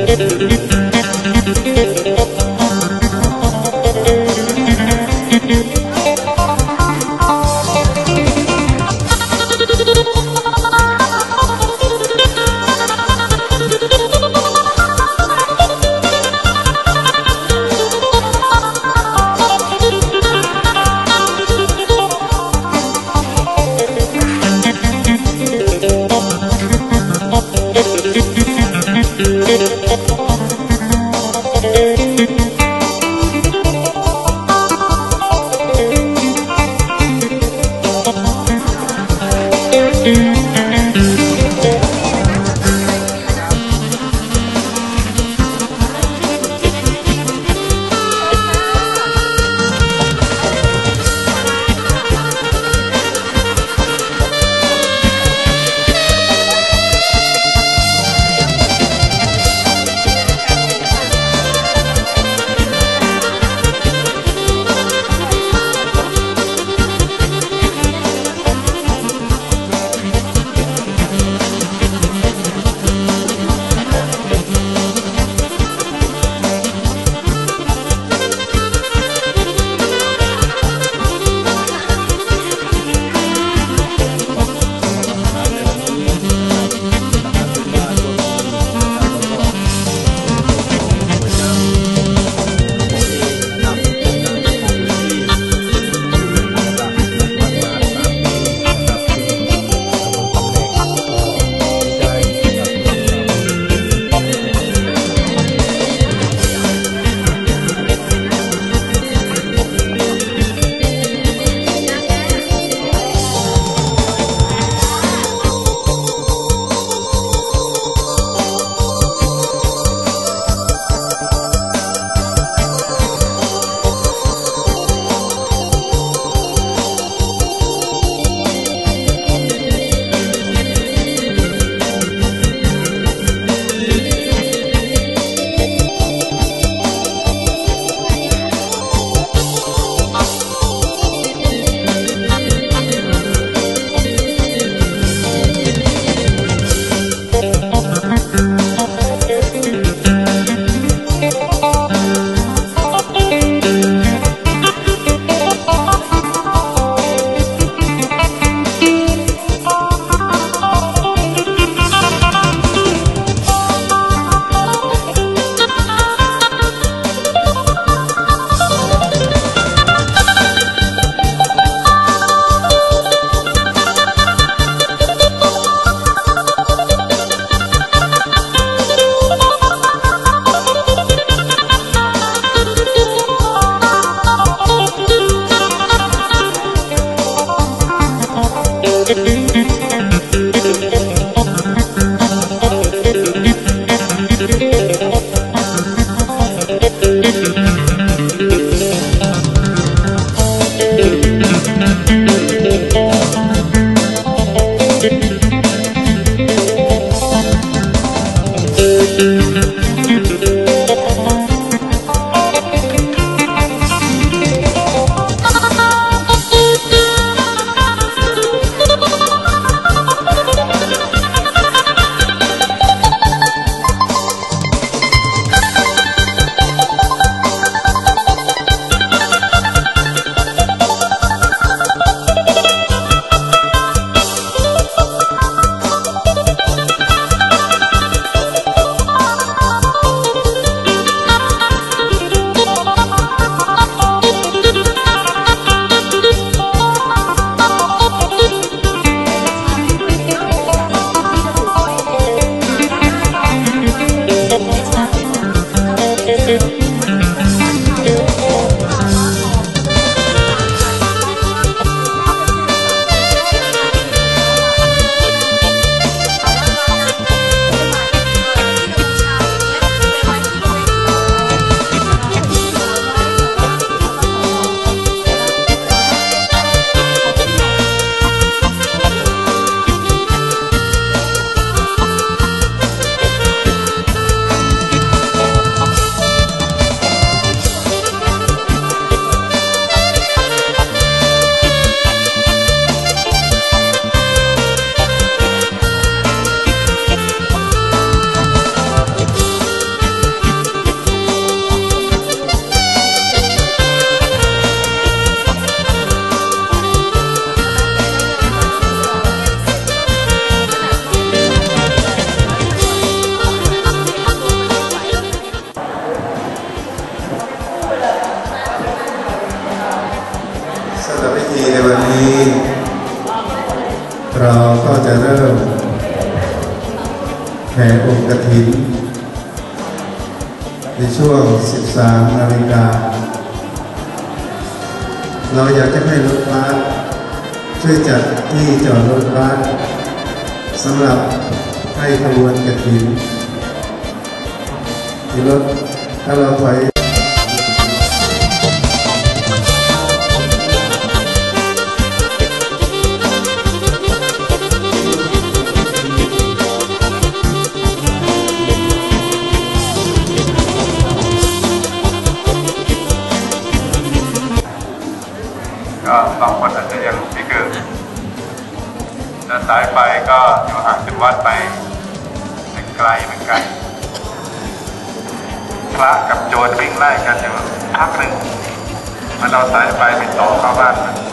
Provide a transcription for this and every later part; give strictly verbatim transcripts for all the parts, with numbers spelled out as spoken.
Thank you. เริ่มแผ่องค์กฐินในช่วง สิบสาม นาฬิกาเราอยากจะให้รถบัสช่วยจัดที่จอดรถบัสสำหรับให้ขบวนกฐินที่รถถ้าเราถอยก็บางคนอาจจะยังไม่เกิดเดินสายไปก็อยู่ห่างจากวัดไปเป็นไกลเป็นไกลพระกับโจรวิ่งไล่กันอยู่พักหนึ่งมันเอาสายไฟไปต่อเข้าบ้าน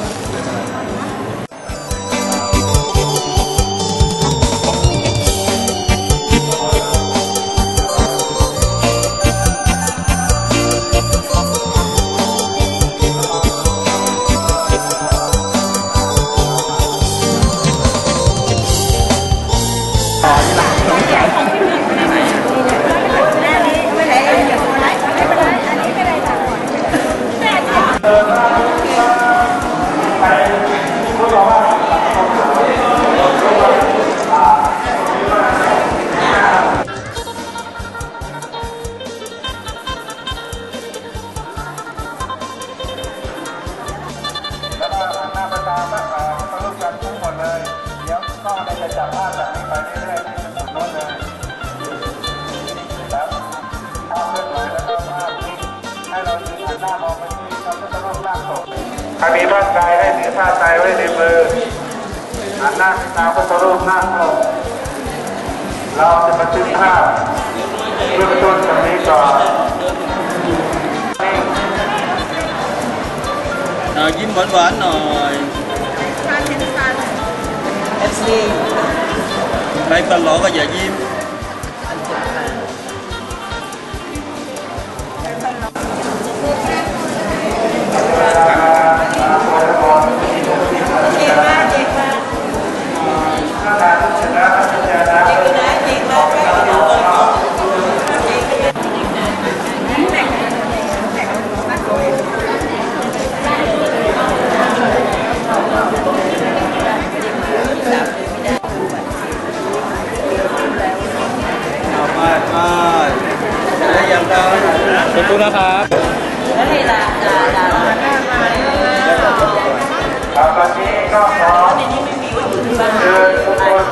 ใครมีผ้าไตรให้ถือผ้าไตรไว้ในมือหันหน้าไปทางพระพุทธรูปนั่งลงเราจะบันทึกภาพเบื้องต้นตรงนี้ก่อนยิ้มหวานๆหน่อยใครฟันหลอก็อย่ายิ้มขอบคุณนะครับแล้วนี่ล่ะล่ะล่ะครับตอนนี้ก็ขอเชิญทุกคน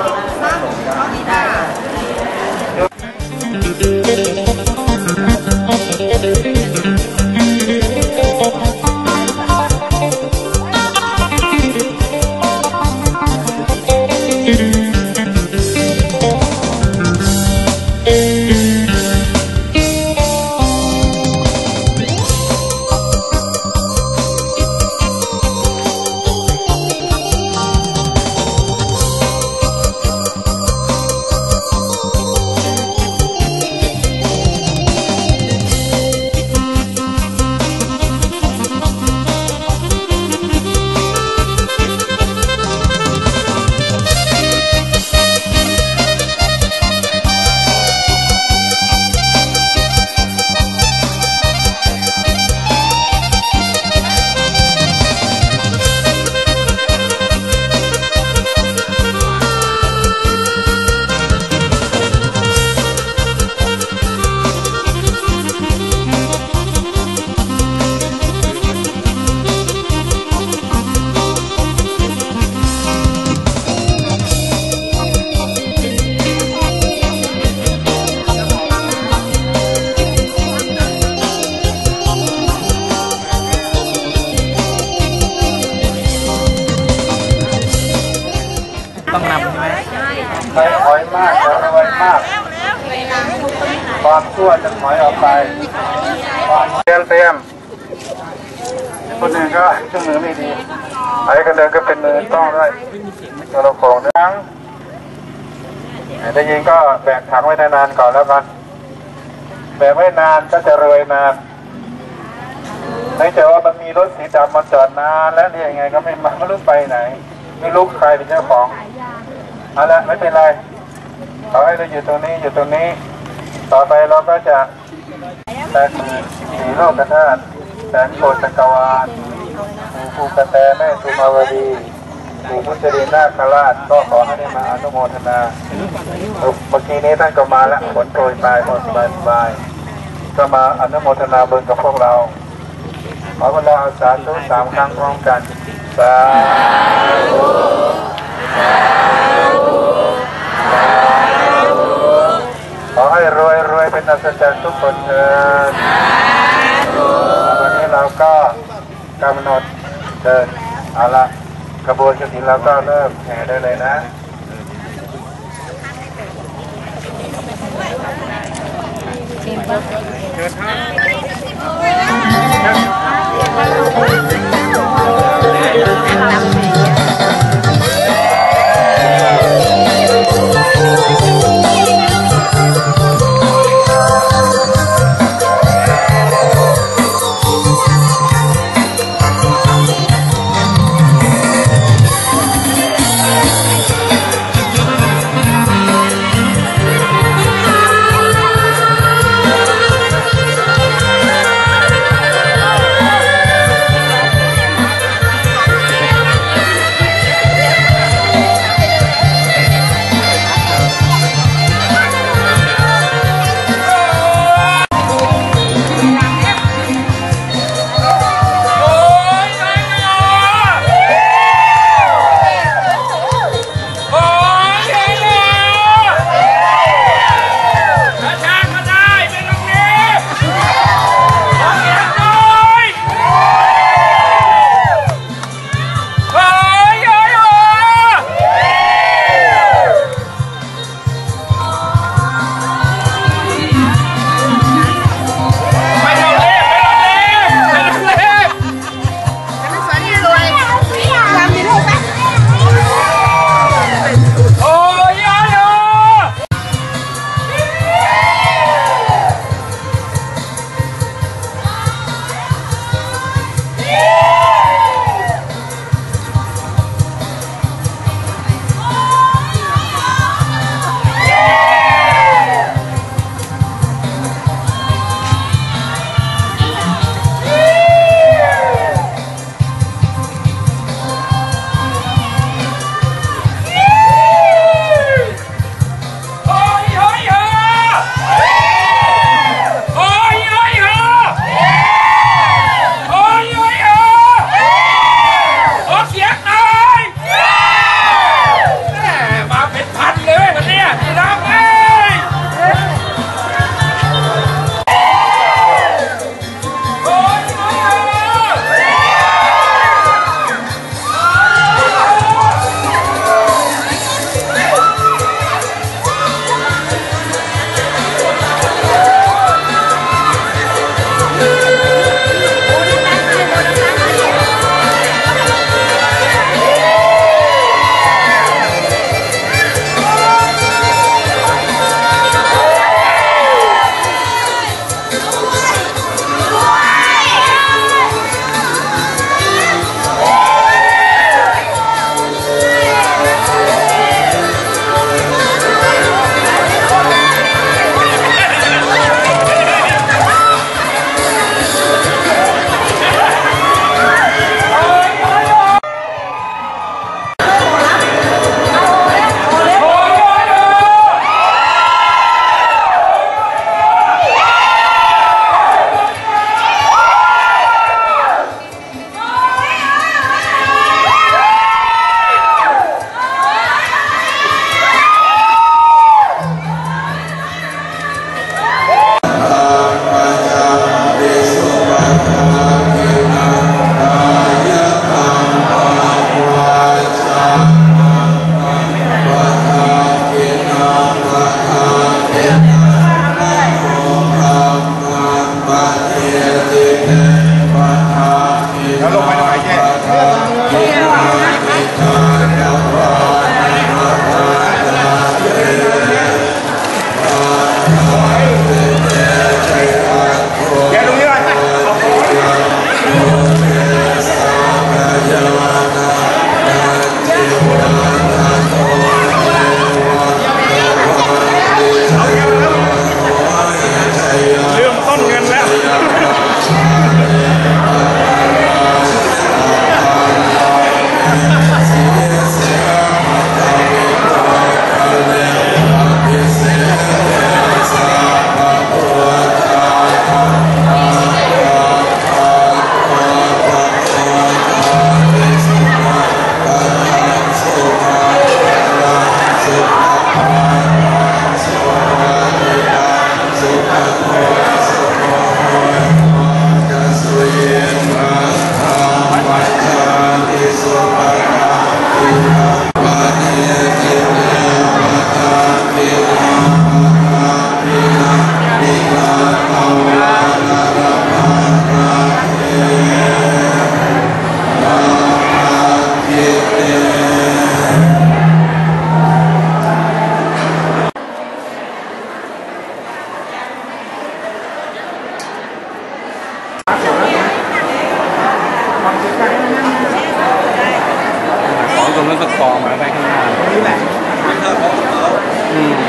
ใครถอยมากจะรวยมากความชั่วจะถอยออกไปเตรียมเตรียมคนหนึ่งก็เครื่องมือไม่ดีไอ้คนเดินก็เป็นมือต้องด้วยตัวเราของนั่งได้ยินก็แบกถังไว้นานๆก่อนแล้วกันแบกไว้นานก็จะรวยนานไม่ใช่ว่ามันมีรถสีดำมาจอดนานแล้วนี่ยังไงก็ไม่มาไม่รู้ไปไหนไม่รู้ใครเป็นเจ้าของเอาละไม่เป็นไรขอให้เราอยู่ตรงนี้อยู่ตรงนี้ต่อไปเราก็จะแตกมือสีโลกธาตุแสนโกฏจักรวาลปู่ภูกระแตแม่สุมาวดีปู่มุจลินนาคราชก็ขอให้ได้มาอนุโมทนาเมื่อกี้นี้ท่านก็มาแล้วฝนโปรยปลายฝนสบายสบายก็มาอนุโมทนาบุญกับพวกเราขอเวลาเอาสาธุสามครั้งพร้อมกันสาธุขอให้รวยรวยเป็นอัศจรรย์ทุกคนเถิดวันนี้เราก็กำหนดเดินเอาละกระบวนการนี้เราก็เริ่มแห่ได้เลยนะเชิญครับ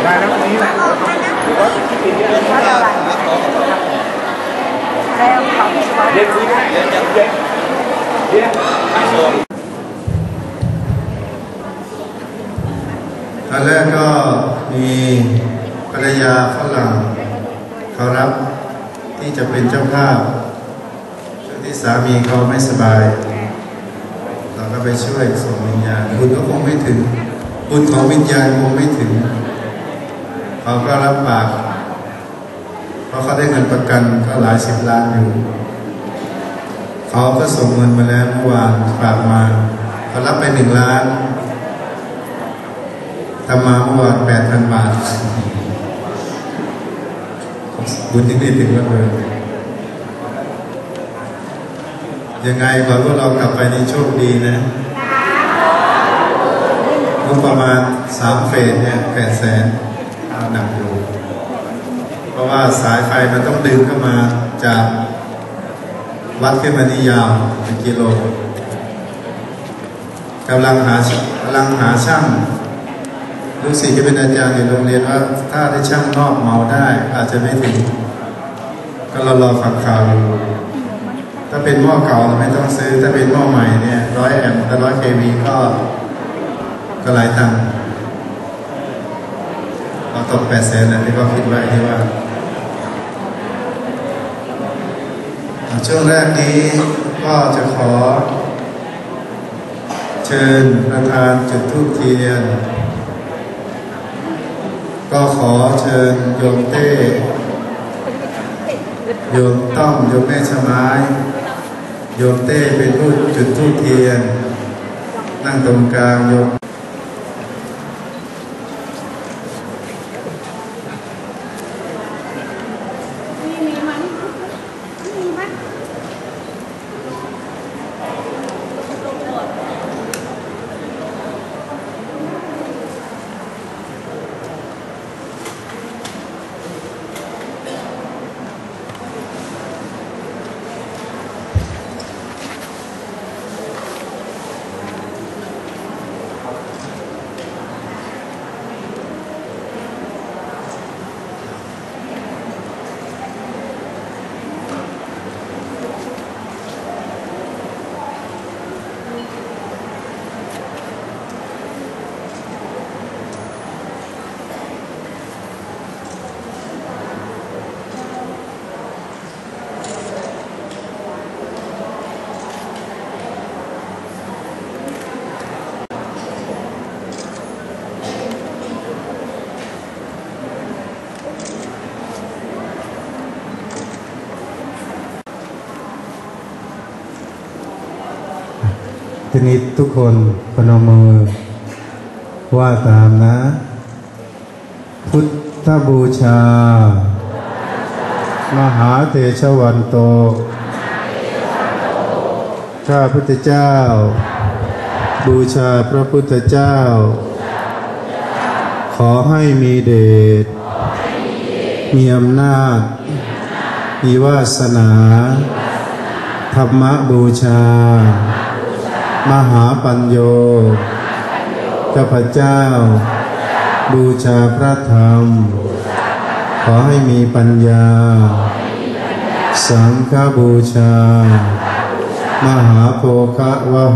ได้แล้ววันนี้แหละเด็กคุยกันเด็กเด็กเด็กเด็กไม่ชมตอนแรกก็มีภรรยาฝรั่งเขารับที่จะเป็นเจ้าภาพช่วงที่สามีเขาไม่สบายเราก็ไปช่วยส่งวิญญาณบุญก็คงไม่ถึงบุญของวิญญาณคงไม่ถึงเขาก็รับปากเพราะเขาได้เงินประกันก็หลายสิบล้านอยู่เขาก็ส่งเงินมาแล้วเมื่อวานฝากมาเขารับไปหนึ่งล้านทำมาเมื่อวานแปดพันบาทบุญยังไม่ถึงแล้วเลยยังไงขอพวกเรากลับไปในโชคดีนะงบประมาณสามเฟสเนี่ยแปดแสนหนักอยู่เพราะว่าสายไฟมันต้องดึงเข้ามาจากวัดขึ้นมานี่ยาวเป็นกิโลกำลังหากำลังหาช่างลูกศิษย์ที่เป็นอาจารย์ในโรงเรียนว่าถ้าได้ช่างนอกเมาได้อาจจะไม่ถึงก็เรารอฟังข่าวอยู่ถ้าเป็นหม้อเก่าเราไม่ต้องซื้อถ้าเป็นหม้อใหม่เนี่ยร้อยแอมป์แต่ร้อยเควีก็ก็หลายตังค์เราตกแปดแสนนะที่เขาคิดไว้ที่ว่าช่วงแรกนี้ก็จะขอเชิญประธานจุดธูปเทียนก็ขอเชิญโยมเต้โยมต้อมโยมแม่ชะไม้โยมเต้เป็นผู้จุดธูปเทียนนั่งตรงกลางโยมทีนี้ทุกคนพนมมือว่าตามนะพุทธบูชามหาเถชวันโตข้าพุทธเจ้าบูชาพระพุทธเจ้าขอให้มีเดชมีอำนาจมีวาสนาธรรมบูชามหาปัญโยข้าพเจ้าบูชาพระธรรมขอให้มีปัญญาสังฆบูชามหาโภควโห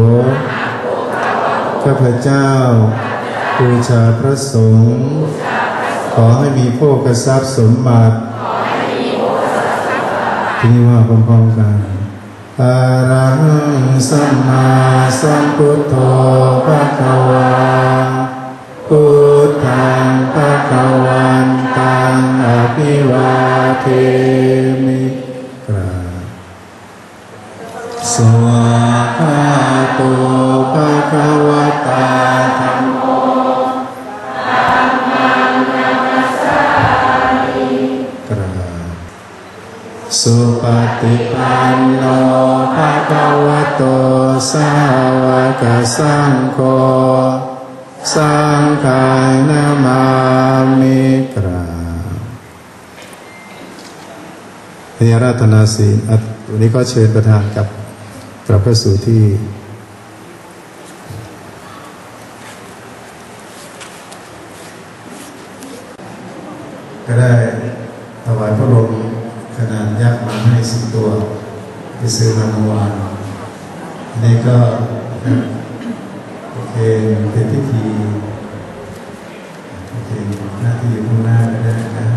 ข้าพเจ้าบูชาพระสงฆ์ขอให้มีโภคทรัพย์สมบัติที่นี่ว่าพร้อมๆกันอะระหังสัมมาสัมพุทโธภะคะวาพุทธังภะคะวันตังอภิวาเทมิกราบสวากขาโตภะคะวะตาธัมโมธัมมังนัมมัสสามิกราบสุปฏิปันโนภะคะวะโตสาวกสังโฆสังฆังนามามิกราบพระราตนาศีลวันนี้ก็เชิญประธานกับกลับเข้าสู่ที่ก็ได้ถวายพระลมขนาดยักษ์มาให้สิบตัวไปซื้อมาเมื่อวานอันนี้ก็โอเคเป็นพิธีโอเคหน้าที่อยู่ข้างหน้าก็ได้นะ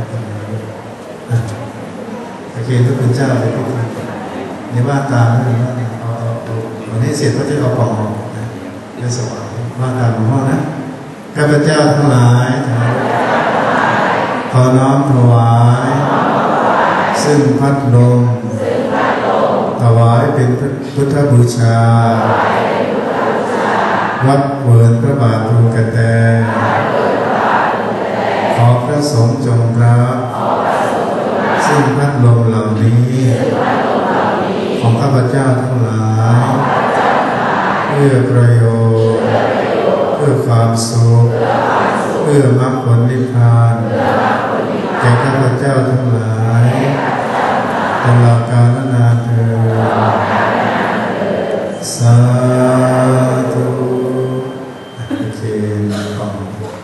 โอเคทุกคนเจ้าเป็นพิธีนี่ว่าตามนะว่าเอาเอาวันนี้เสร็จก็จะเอากล่องออกนะเรื่องสวรรค์ว่าตามหลวงพ่อนะข้าพเจ้าทั้งหลายขอน้อมถวายซึ่งพัดลมถวายเป็นพุทธบูชาวัดเวิร์นพระบาทภูกระแตขอพระสงฆ์จงรับซึ่งพัดลมเหล่านี้ของข้าพเจ้าทั้งหลายเพื่อประโยชน์เพื่อความสุขเพื่อมรรคผลนิพพานแก่ข้าพเจ้าทั้งหลายตลอดกาลนานเถิดสาธุโอเคก่อน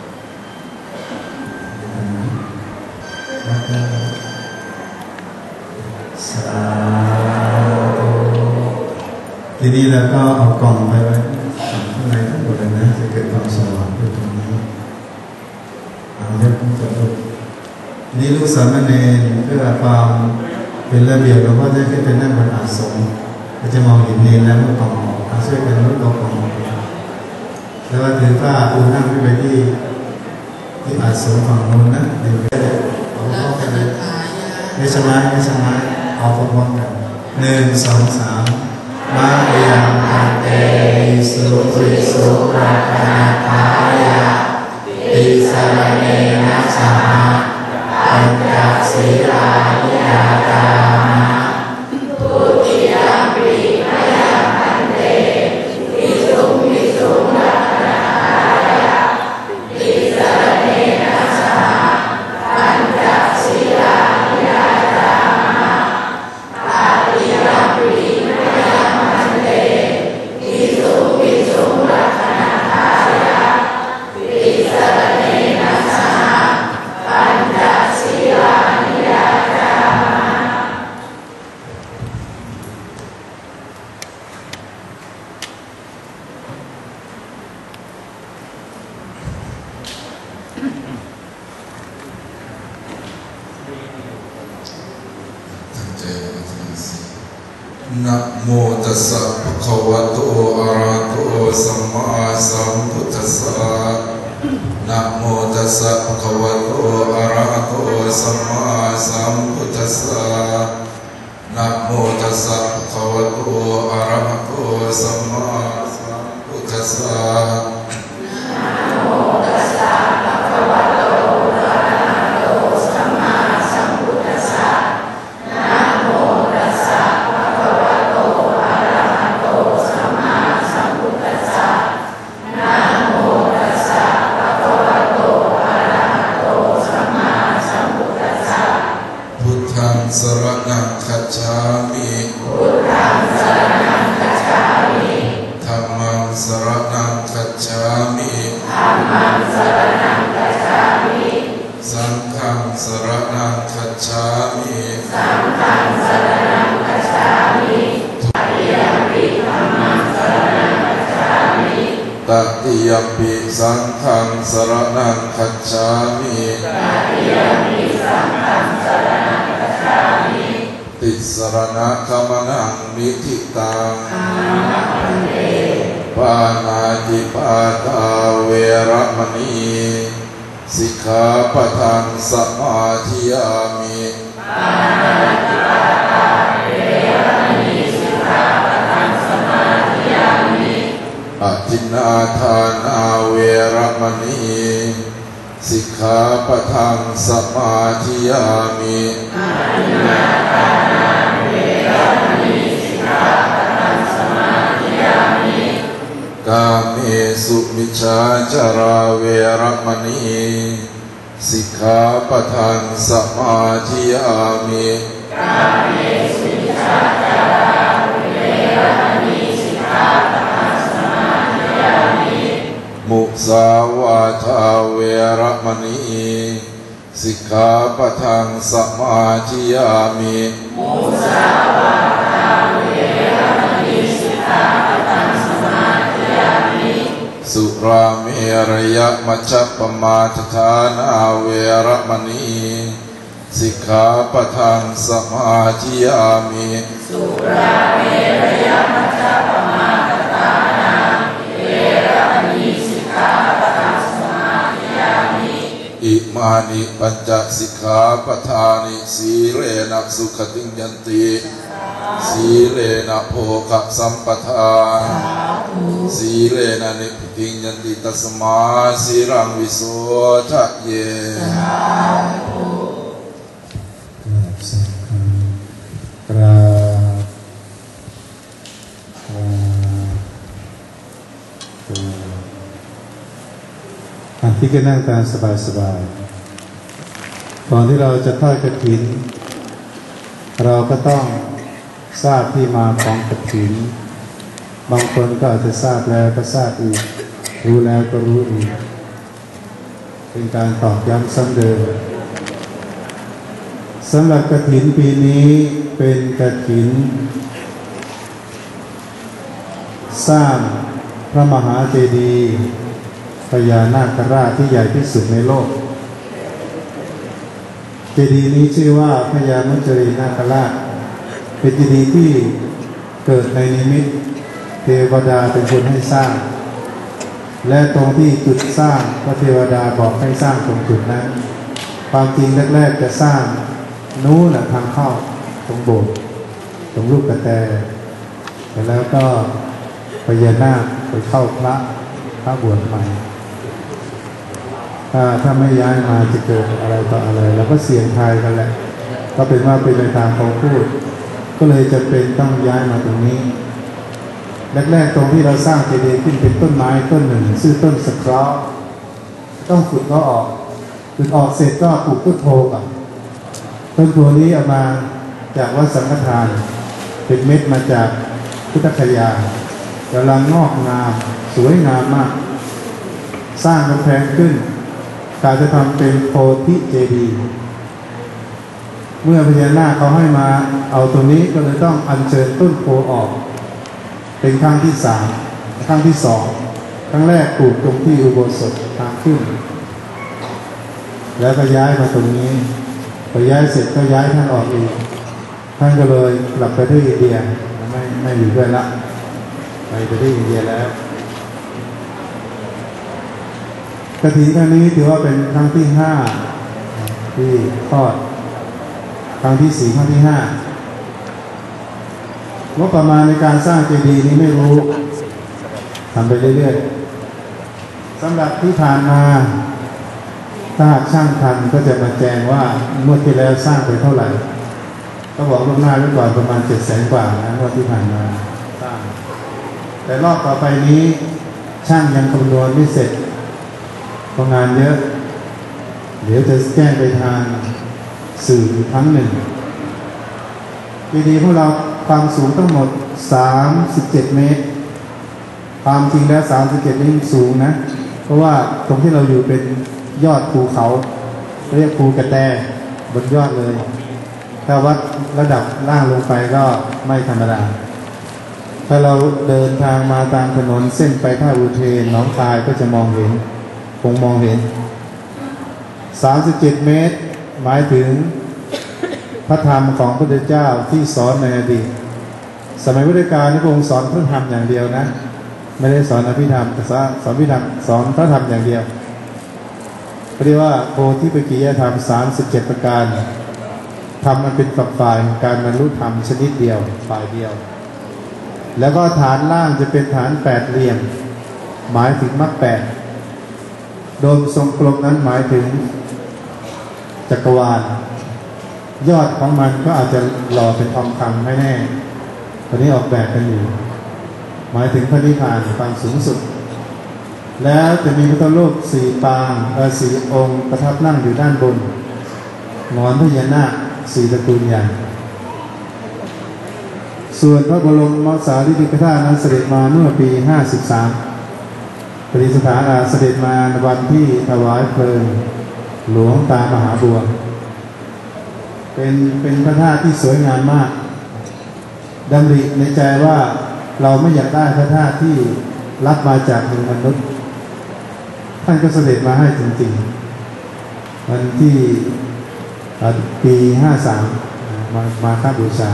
สาธุทีนี้แล้วก็เอากล่องไปไว้ข้างในทั้งหมดเลยนะจะเกิดความสว่างอยู่ตรงนี้เอาเรื่องของตัวลูกนี่ลูกสามเณรเพื่อความเป็นระเบียบเราก็ได้ขึ้นไปนั่งบนอาสมก็จะมองเห็นเนรแล้วมันกล่องออกช่วยกันลดกล่องออกแล้วก็ถือผ้าปูนั่งขึ้นไปที่ที่อาสมฝั่งนู้นนะเดี๋ยวจะเอาพร้อมกันเลยไม่สมัยไม่สมัยเอาพร้อมกันหนึ่งสองสามมายังอันเตสุวิสุราคณาทายะติสรเนนะสหปัญจศีลานิยาตามะทุติยมปีมายังอันเตวิสุวิสุราคณาทายะติสรเนนะสหปัญจศีลานิยาตามะตติยมปีมายังอันเตวิสุวิสุราคณาทายะติสรเนนะสหปัญจศีลานิยาตามะนะโมตัสสะภะคะวะโตอะระหะโตสัมมาสัมพุทธัสสะนะโมตัสสะภะคะวะโตอะระหะโตสัมมาสัมพุทธัสสะนะโมตัสสะภะคะวะโตอะระหะโตสัมมาสัมพุทธัสสะสรณังคัจฉามิพุทธังสรณังคัจฉามิธัมมังสรณังคัจฉามิธัมมังสรณังคัจฉามิสังฆังสรณังคัจฉามิสังฆังสรณังคัจฉามิทุติยมปิธัมมังสรณังคัจฉามิตติยมปิสังฆังสรณังคัจฉามิตติยมปิสังฆังสรณังติสรณะกัมนังนิทิตังปานาติปาตาเวรมณีสิกขาปะทังสมาธิยามิปานาติปาตาเวรมณีสิกขาปะทังสมาธิยามิอทินนาทานาเวรมณีสิกขาปะทังสมาธิยามิอทินนาทานาเวรมณีสิกขาปะทังสมาธิยามิกาเมสุมิจฉาจาราเวรมณีสิกขาปะทังสมาธิยามิกาเมสุมิจฉาจาราเวรมณีสิกขาปะทังสมาธิยามิมุสาวาทาเวรมณีสสิกขาปะทังสมาธิยามิมุสาวาทาเวรมณีสิกขาปะทังสมาธิยามิสุราเมรยมัชฌัปปมาทฐานาเวรมณีสิกขาปะทังสมาธิยามิสุราเมรยมัชฌัปปมาทฐานาเวรมณีสิกขาปะทังสมาธิยามิอิมานิปัญจสิกขาปทานิสีเลนะสุขติยันติสีเลนะโภคสัมปทาสีเลนะนิพพิยันติตัสมาสีรังวิโสทะเยกราบอันที่ก็นั่งตามสบายๆก่อนที่เราจะทอดกฐินเราก็ต้องทราบที่มาของกฐินบางคนก็อาจจะทราบแล้วก็ทราบอีกรู้แล้วก็รู้อีกเป็นการตอกย้ำซ้ำเดิมสำหรับกฐินปีนี้เป็นกฐินสร้างพระมหาเจดีย์พญานาคราชที่ใหญ่ที่สุดในโลกเจดีย์นี้ชื่อว่าพญามุจรีนาคราชเป็นเจดีย์ที่เกิดในนิมิตเทวดาเป็นคนให้สร้างและตรงที่จุดสร้างพระเทวดาบอกให้สร้างตรงจุดนั้นความจริงแรกๆจะสร้างนู้นทางเข้าตรงโบสถ์ตรงรูปกระแตแล้วก็พญานาคไปเข้าพระพระบวชใหม่ถ้าถ้าไม่ย้ายมาจะเกิดอะไรต่ออะไรแล้วก็เสียงทายกันแหละก็เป็นว่าเป็นในทางของพูดก็เลยจะเป็นต้องย้ายมาตรงนี้แรกๆตรงที่เราสร้างเจดีย์ขึ้นเป็นต้นไม้ต้นหนึ่งชื่อต้นสะเคราะห์ต้องขุดก็ออกขุดออกเสร็จก็ปลูกต้นโพก่อนต้นโพนี้เอามาจากวัดสังฆทานเป็นเม็ดมาจากพุทธคยากำลังงอกงามสวยงามมากสร้างกำแพงขึ้นการจะทำเป็นโพธิเจดีย์เมื่อพญานาคเขาให้มาเอาตรงนี้ก็เลยต้องอัญเชิญต้นโพออกเป็นครั้งที่สามครั้งที่สองครั้งแรกปลูกตรงที่อุโบสถทางขึ้นแล้วก็ย้ายมาตรงนี้พอย้ายเสร็จก็ย้ายท่านออกอีกท่านก็เลยกลับไปที่อินเดียไม่ไม่อยู่ด้วยละไปไปที่อินเดียแล้วกฐินครั้งนี้ถือว่าเป็นครั้งที่ห้าที่ทอดครั้งที่สี่ครั้งที่ห้างบประมาณในการสร้างเจดีย์นี้ไม่รู้ทำไปเรื่อยๆสำหรับที่ผ่านมาถ้าหากช่างทันก็จะมาแจ้งว่าเมื่อที่แล้วสร้างไปเท่าไหร่ก็บอกล่วงหน้าไว้ก่อนประมาณเจ็ดแสนกว่านะว่าที่ผ่านมาสร้างแต่รอบต่อไปนี้ช่างยังคำนวณไม่เสร็จเพราะงานเยอะเดี๋ยวจะแจ้งไปทางสื่ออีกครั้งหนึ่งเจดีย์ของเราความสูงทั้งหมดสามสิบเจ็ดเมตรความจริงแล้วสามสิบเจ็ดนี่สูงนะเพราะว่าตรงที่เราอยู่เป็นยอดภูเขาเรียกภูกระแตบนยอดเลยถ้าวัดระดับล่างลงไปก็ไม่ธรรมดาถ้าเราเดินทางมาตามถนนเส้นไปท่าอุเทนหนองคายก็จะมองเห็นคงมองเห็นสามสิบเจ็ดเมตรหมายถึงพระธรรมของพระพุทธเจ้าที่สอนในอดีตสมัยพุทธกาลนี่พระองค์สอนพระธรรมอย่างเดียวนะไม่ได้สอนอภิธรรมแต่สอนอภิธรรมสอนพระธรรมอย่างเดียวเรียกว่าโพธิปัจจิยธรรมสามสิบเจ็ดประการทำมันเป็นฝักฝ่ายการบรรลุธรรมชนิดเดียวฝ่ายเดียวแล้วก็ฐานล่างจะเป็นฐานแปดเหลี่ยมหมายถึงมรรคแปดโดมทรงกลมนั้นหมายถึงจักรวาลยอดของมันก็อาจจะหล่อเป็นทองคำไม่แน่ตอนนี้ออกแบบกันอยู่หมายถึงพระนิพพานความสูงสุดแล้วจะมีพระพุทธรูปสี่ปางเออสี่องค์ประทับนั่งอยู่ด้านบนหงอนพญานาคสี่ตระกูลใหญ่ส่วนพระบรมสารีริกธาตุนั้นเสด็จมาเมื่อปีห้าสิบสามปฏิสถานเสด็จมาในวันที่ถวายเพลิงหลวงตามหาบัวเป็นเป็นพระธาตุที่สวยงามมากดำริในใจว่าเราไม่อยากได้พระธาตุที่รับมาจากเมืองมนุษย์ท่านก็เสด็จมาให้จริงๆวันที่ปีห้าสามมามาฆบูชา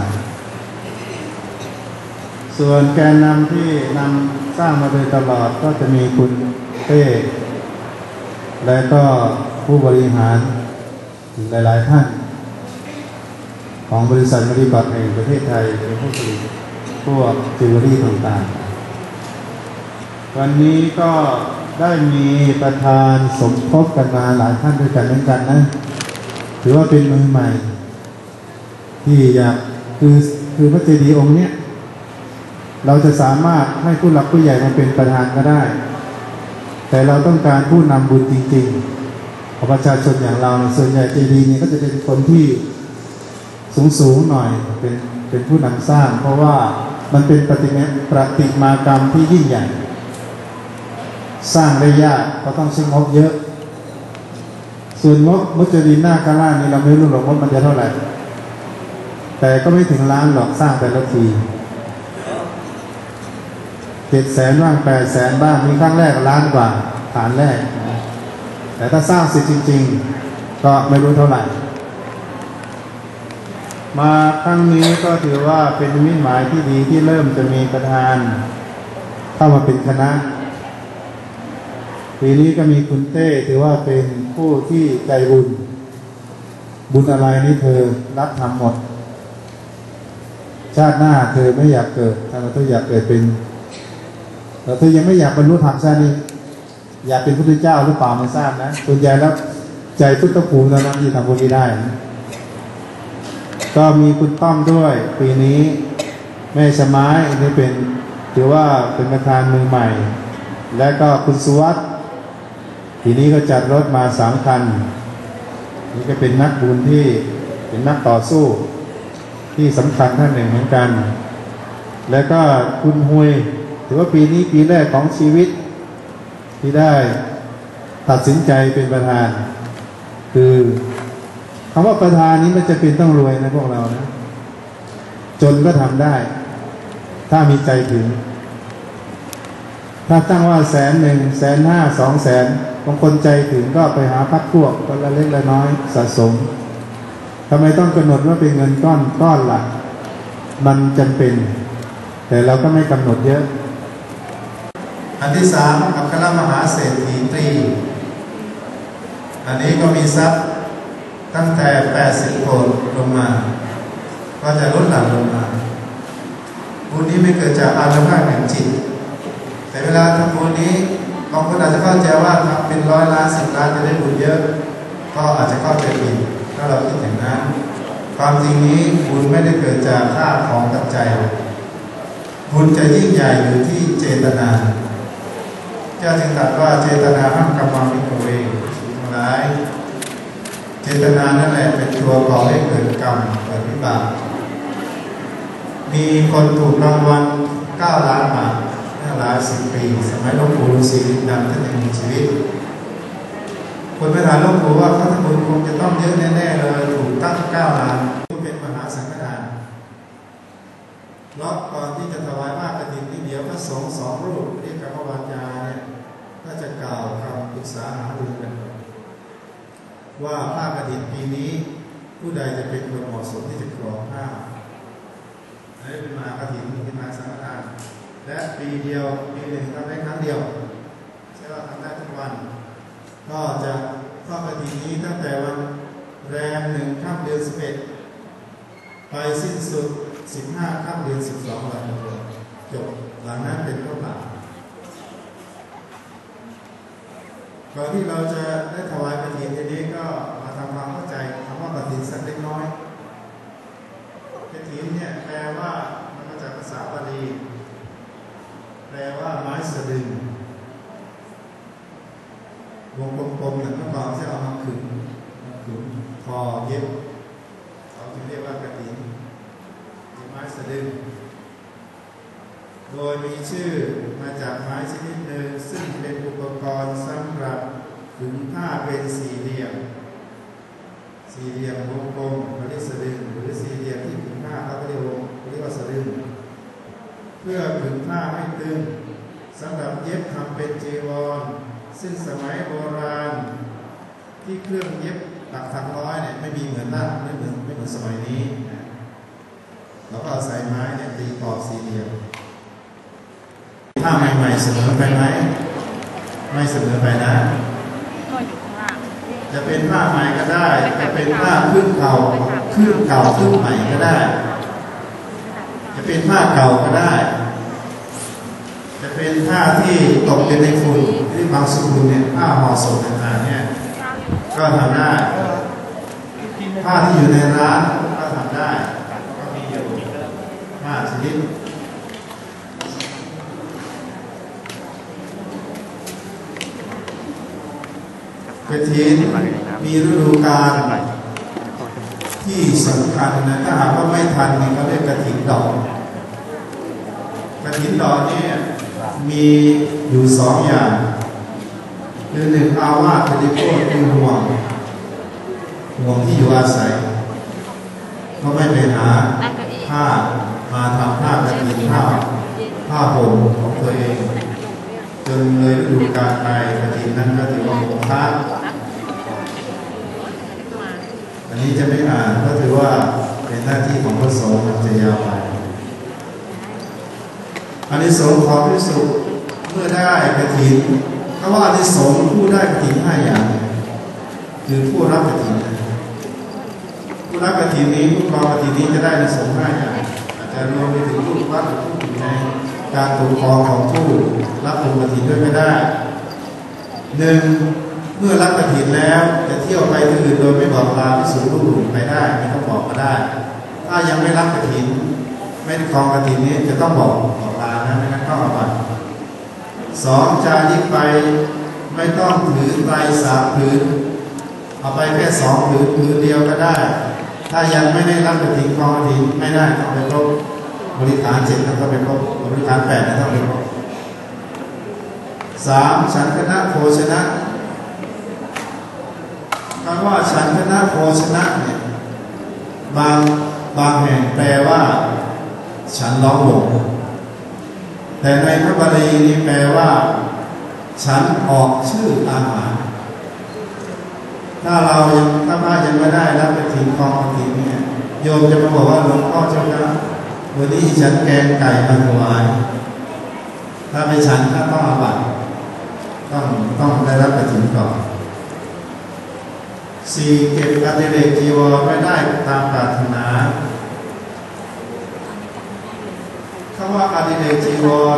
ส่วนแกนนำที่นำสร้างมาโดยตลอดก็จะมีคุณเต้และก็ผู้บริหารหลายๆท่านของบริษัทมริบัตแห่งประเทศไทยเป็นผู้ผลิตพวกจิวเวลรี่ต่างๆวันนี้ก็ได้มีประธานสมทบกันมาหลายท่านด้วยกันเหมือนกันนะถือว่าเป็นมือใหม่ที่อยากคือคือพระเจดีย์องค์เนี้ยเราจะสามารถให้ผู้หลักผู้ใหญ่มาเป็นประธานก็ได้แต่เราต้องการผู้นำบุญจริงๆของประชาชนอย่างเราส่วนใหญ่เจดีย์นี้ก็จะเป็นคนที่สูงๆหน่อยเป็นเป็นผู้นำสร้างเพราะว่ามันเป็นประติมประติมากรรมที่ยิ่งใหญ่สร้างได้ยากก็ต้องใช้งบเยอะส่วนงบมุจลินนาคราชนี่เราไม่รู้หรอกว่ามันจะเท่าไหร่แต่ก็ไม่ถึงล้านหรอกสร้างแต่ละทีเจ็ดแสนบ้างแปดแสนบ้างมีครั้งแรกล้านกว่าฐานแรกแต่ถ้าสร้างเสร็จจริงๆก็ไม่รู้เท่าไหร่มาครั้งนี้ก็ถือว่าเป็นนิมิตหมายที่ดีที่เริ่มจะมีประธานเข้ามาเป็นคณะปีนี้ก็มีคุณเต้ถือว่าเป็นผู้ที่ใจบุญบุญอะไรนี่เธอรับทำหมดชาติหน้าเธอไม่อยากเกิดถ้าเธออยากเกิดเป็นแต่เธอยังไม่อยากบรรลุธรรมชาตินี้อยากเป็นพระพุทธเจ้าหรือเปล่าไม่ทราบนะส่วนใหญ่แล้วใจพุทธภูมิเท่านั้นที่ทำบุญได้ก็มีคุณต้อมด้วยปีนี้แม่ชะไม้นี่เป็นถือว่าเป็นประธานมือใหม่และก็คุณสุวัสดิ์ปีนี้ก็จัดรถมาสามคันนี่ก็เป็นนักบุญที่เป็นนักต่อสู้ที่สำคัญท่านหนึ่งเหมือนกันแล้วก็คุณฮุยถือว่าปีนี้ปีแรกของชีวิตที่ได้ตัดสินใจเป็นประธานคือคำว่าประธานนี้มันจะเป็นต้องรวยนะพวกเรานะจนก็ทำได้ถ้ามีใจถึงถ้าตั้งว่าแสนหนึ่งแสนห้าสองแสนบางคนใจถึงก็ไปหาพักพวกคนละเล็กละน้อยสะสมทำไมต้องกำหนดว่าเป็นเงินก้อนก้อนหลักมันจำเป็นแต่เราก็ไม่กำหนดเยอะอันที่สามอัครมหาเศรษฐีตรีอันนี้ก็มีทรัพย์ตั้งแต่แปดสิบโกดลงมาก็จะลดหลั่นลงมาบุญนี้ไม่เกิดจากอานุภาพแห่งจิตแต่เวลาทำบุญนี้บางคนอาจจะเข้าใจว่าทำเป็นร้อยล้านสิบล้านจะได้บุญเยอะก็อาจจะเข้าใจผิดถ้าเราคิดอย่างนั้นความจริงนี้บุญไม่ได้เกิดจากค่าของกับใจบุญจะยิ่งใหญ่อยู่ที่เจตนาเจ้าจึงตรัสว่าเจตนาห้ามกรรมมิกเวทั้งหลายเจตนานั่นแหละเป็นตัวก่อให้เกิดกรรมเกิดวิบากมีคนถูกรางวัลเก้าล้านบาทเมื่อหลายสิบปีสมัยหลวงปู่ฤาษีลิงดำท่านยังมีชีวิตคนไปถามหลวงปู่ว่าเขาทำบุญคงจะต้องเยอะแน่ๆเลยถูกตั้งเก้าล้านเป็นมหาสังฆทานรอบก่อนที่จะถวายผ้ากฐินนี่เดียวพระสงฆ์สองรูปเรียกกรรมวาจาเนี่ยก็จะกล่าวคำปรึกษาหารือกันว่าผ้ากฐินปีนี้ผู้ใดจะเป็นคนเหมาะสมที่จะครองผ้าอันนี้เป็นมหากฐินเป็นมหาสังฆทานและปีเดียวปีหนึ่งทำได้ครั้งเดียวใช่ว่าทำได้ทุกวันก็จะผ้ากฐินนี้ตั้งแต่วันแรมหนึ่งค่ำเดือนสิบเอ็ดไปสิ้นสุดสิบห้าค่ำเดือนสิบสองวันจบหลังนั้นเป็นข้าวเปล่าก่อนที่เราจะได้ถวายกฐินทีนี้ก็มาทำความเข้าใจคำว่ากฐินสักเล็กน้อยกฐินเนี่ยแปลว่ามันมาจากภาษาบาลีแปลว่าไม้สะดึงวงกลมๆเนี่ยเมื่อก่อนจะเอามาขึงขึงคอเย็บเขาจึงเรียกว่ากฐินไม้สะดึงโดยมีชื่อมาจากไม้ชนิดหนึ่งซึ่งเป็นอุปกรณ์สำหรับขึงผ้าเป็นสี่เหลี่ยมสี่เหลี่ยมวงกลมเขาเรียกสะดึงหรือสี่เหลี่ยมที่ขึงผ้าเขาเรียกวงเขาเรียกว่าสะดึงเพื่อขึงผ้าให้ตึงสำหรับเย็บทำเป็นจีวรซึ่งสมัยโบราณที่เครื่องเย็บหลักถักร้อยเนี่ยไม่มีเหมือนนั่นไม่เหมือนไม่เหมือนสมัยนี้เราก็เอาสายไม้เนี่ยตีขอบสี่เหลี่ยมผ้าใหม่ๆเสมอไปไหมไม่เสมอไปนะจะเป็นผ้าใหม่ก็ได้จะเป็นผ้าครึ่งเก่าครึ่งเก่าครึ่งใหม่ก็ได้จะเป็นผ้าเก่าก็ได้จะเป็นผ้าที่ตกเป็นในฝุ่นที่บางสกุลเนี่ยผ้าห่อศพต่างๆเนี่ยก็ทำได้ผ้าที่อยู่ในร้านก็ทำได้ก็มีอยู่ผ้าชนิดกฐินมีฤดูกาลที่สำคัญนะถ้าหากว่าไม่ทันเนี่ยเขาเรียกกฐินดอกกฐินดอกนี่มีอยู่สองอย่างคือหนึ่งอาวาสปฏิโภคคือห่วงห่วงที่อยู่อาศัยก็ไม่ไปหาผ้ามาทำผ้ากฐินผ้าผ้าห่มของตัวเองจนเลยฤดูกาลไปกฐินนั้นก็ถือว่าโมฆะอันนี้จะไม่อ่านก็ถือว่าเป็นหน้าที่ของพระสงฆ์จะยาวไปอานิสงส์ของภิกษุเมื่อได้กฐินเพราะว่าอานิสงส์ผู้ได้กฐินห้าอย่างคือผู้รับกฐินผู้รับกฐินนี้ผู้ครองกฐินนี้จะได้อานิสงส์ห้าอย่างอาจจะรวมไปถึงผู้วัดหรือผู้อยู่ในการปกครองของผู้รับองค์กฐินด้วยก็ได้หนึ่งเมื่อรับกฐินแล้วจะเที่ยวไปที่อื่นโดยไม่บอกลาภิกษุรูปอื่นไปได้ไม่ต้องบอกก็ได้ถ้ายังไม่รับกฐินไม่ได้ครองกฐินนี้จะต้องบอกบอกลานะไม่งั้นเข้าอาบัติสองจาริกไปไม่ต้องถือไตรสามผืนเอาไปแค่สองผืนผืนเดียวก็ได้ถ้ายังไม่ได้รับกฐินครองกฐินไม่ได้ต้องไปครบบริขารเจ็ดต้องไปครบบริขารแปดต้องไปครบสามฉันคณะโภชนะคำว่าฉันคณะโภชนะเนี่ยบางบางแห่งแปลว่าฉันล้อมวงแต่ในพระบาลีนี่แปลว่าฉันออกชื่ออาหารถ้าเรายังถ้าพระยังไม่ได้รับกฐินครองกฐินเนี่ยโยมจะมาบอกว่าหลวงพ่อเจ้าค่ะวันนี้ฉันแกงไก่มาถวายถ้าไปฉันถ้าต้องอาบัติต้องต้องได้รับกฐินก่อนสี่เก็บอดิเรกจีวรไม่ได้ตามปรารถนาคำว่าอดิเรกจีวร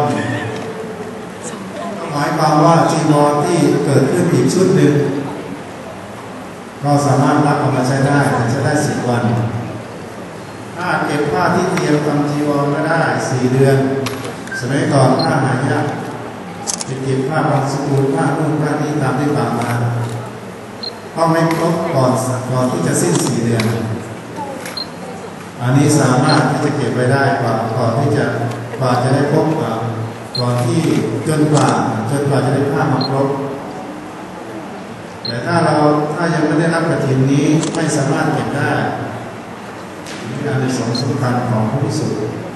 หมายความว่าจีวรที่เกิดขึ้นอีกชุดหนึ่งก็สามารถรับออกมาใช้ได้แต่ใช้ได้สิบวันถ้าเก็บผ้าที่เตรียมทำจีวรไม่ได้สี่เดือนสมัยก่อนผ้าหายากเก็บผ้าบางสกุลผ้านุ่งผ้านี้ตามที่ผ่านมาต้องไม่ครบก่อนก่อนที่จะสิ้นสี่เดือนอันนี้สามารถที่จะเก็บไว้ได้กว่าก่อนที่จะกว่าจะได้ครบก่อนก่อนที่จนกว่าจนกว่าจะได้ผ้ามาครบแต่ถ้าเราถ้ายังไม่ได้รับกฐินนี้ไม่สามารถเก็บได้นี่อันที่สองสำคัญของผู้ภิกษุ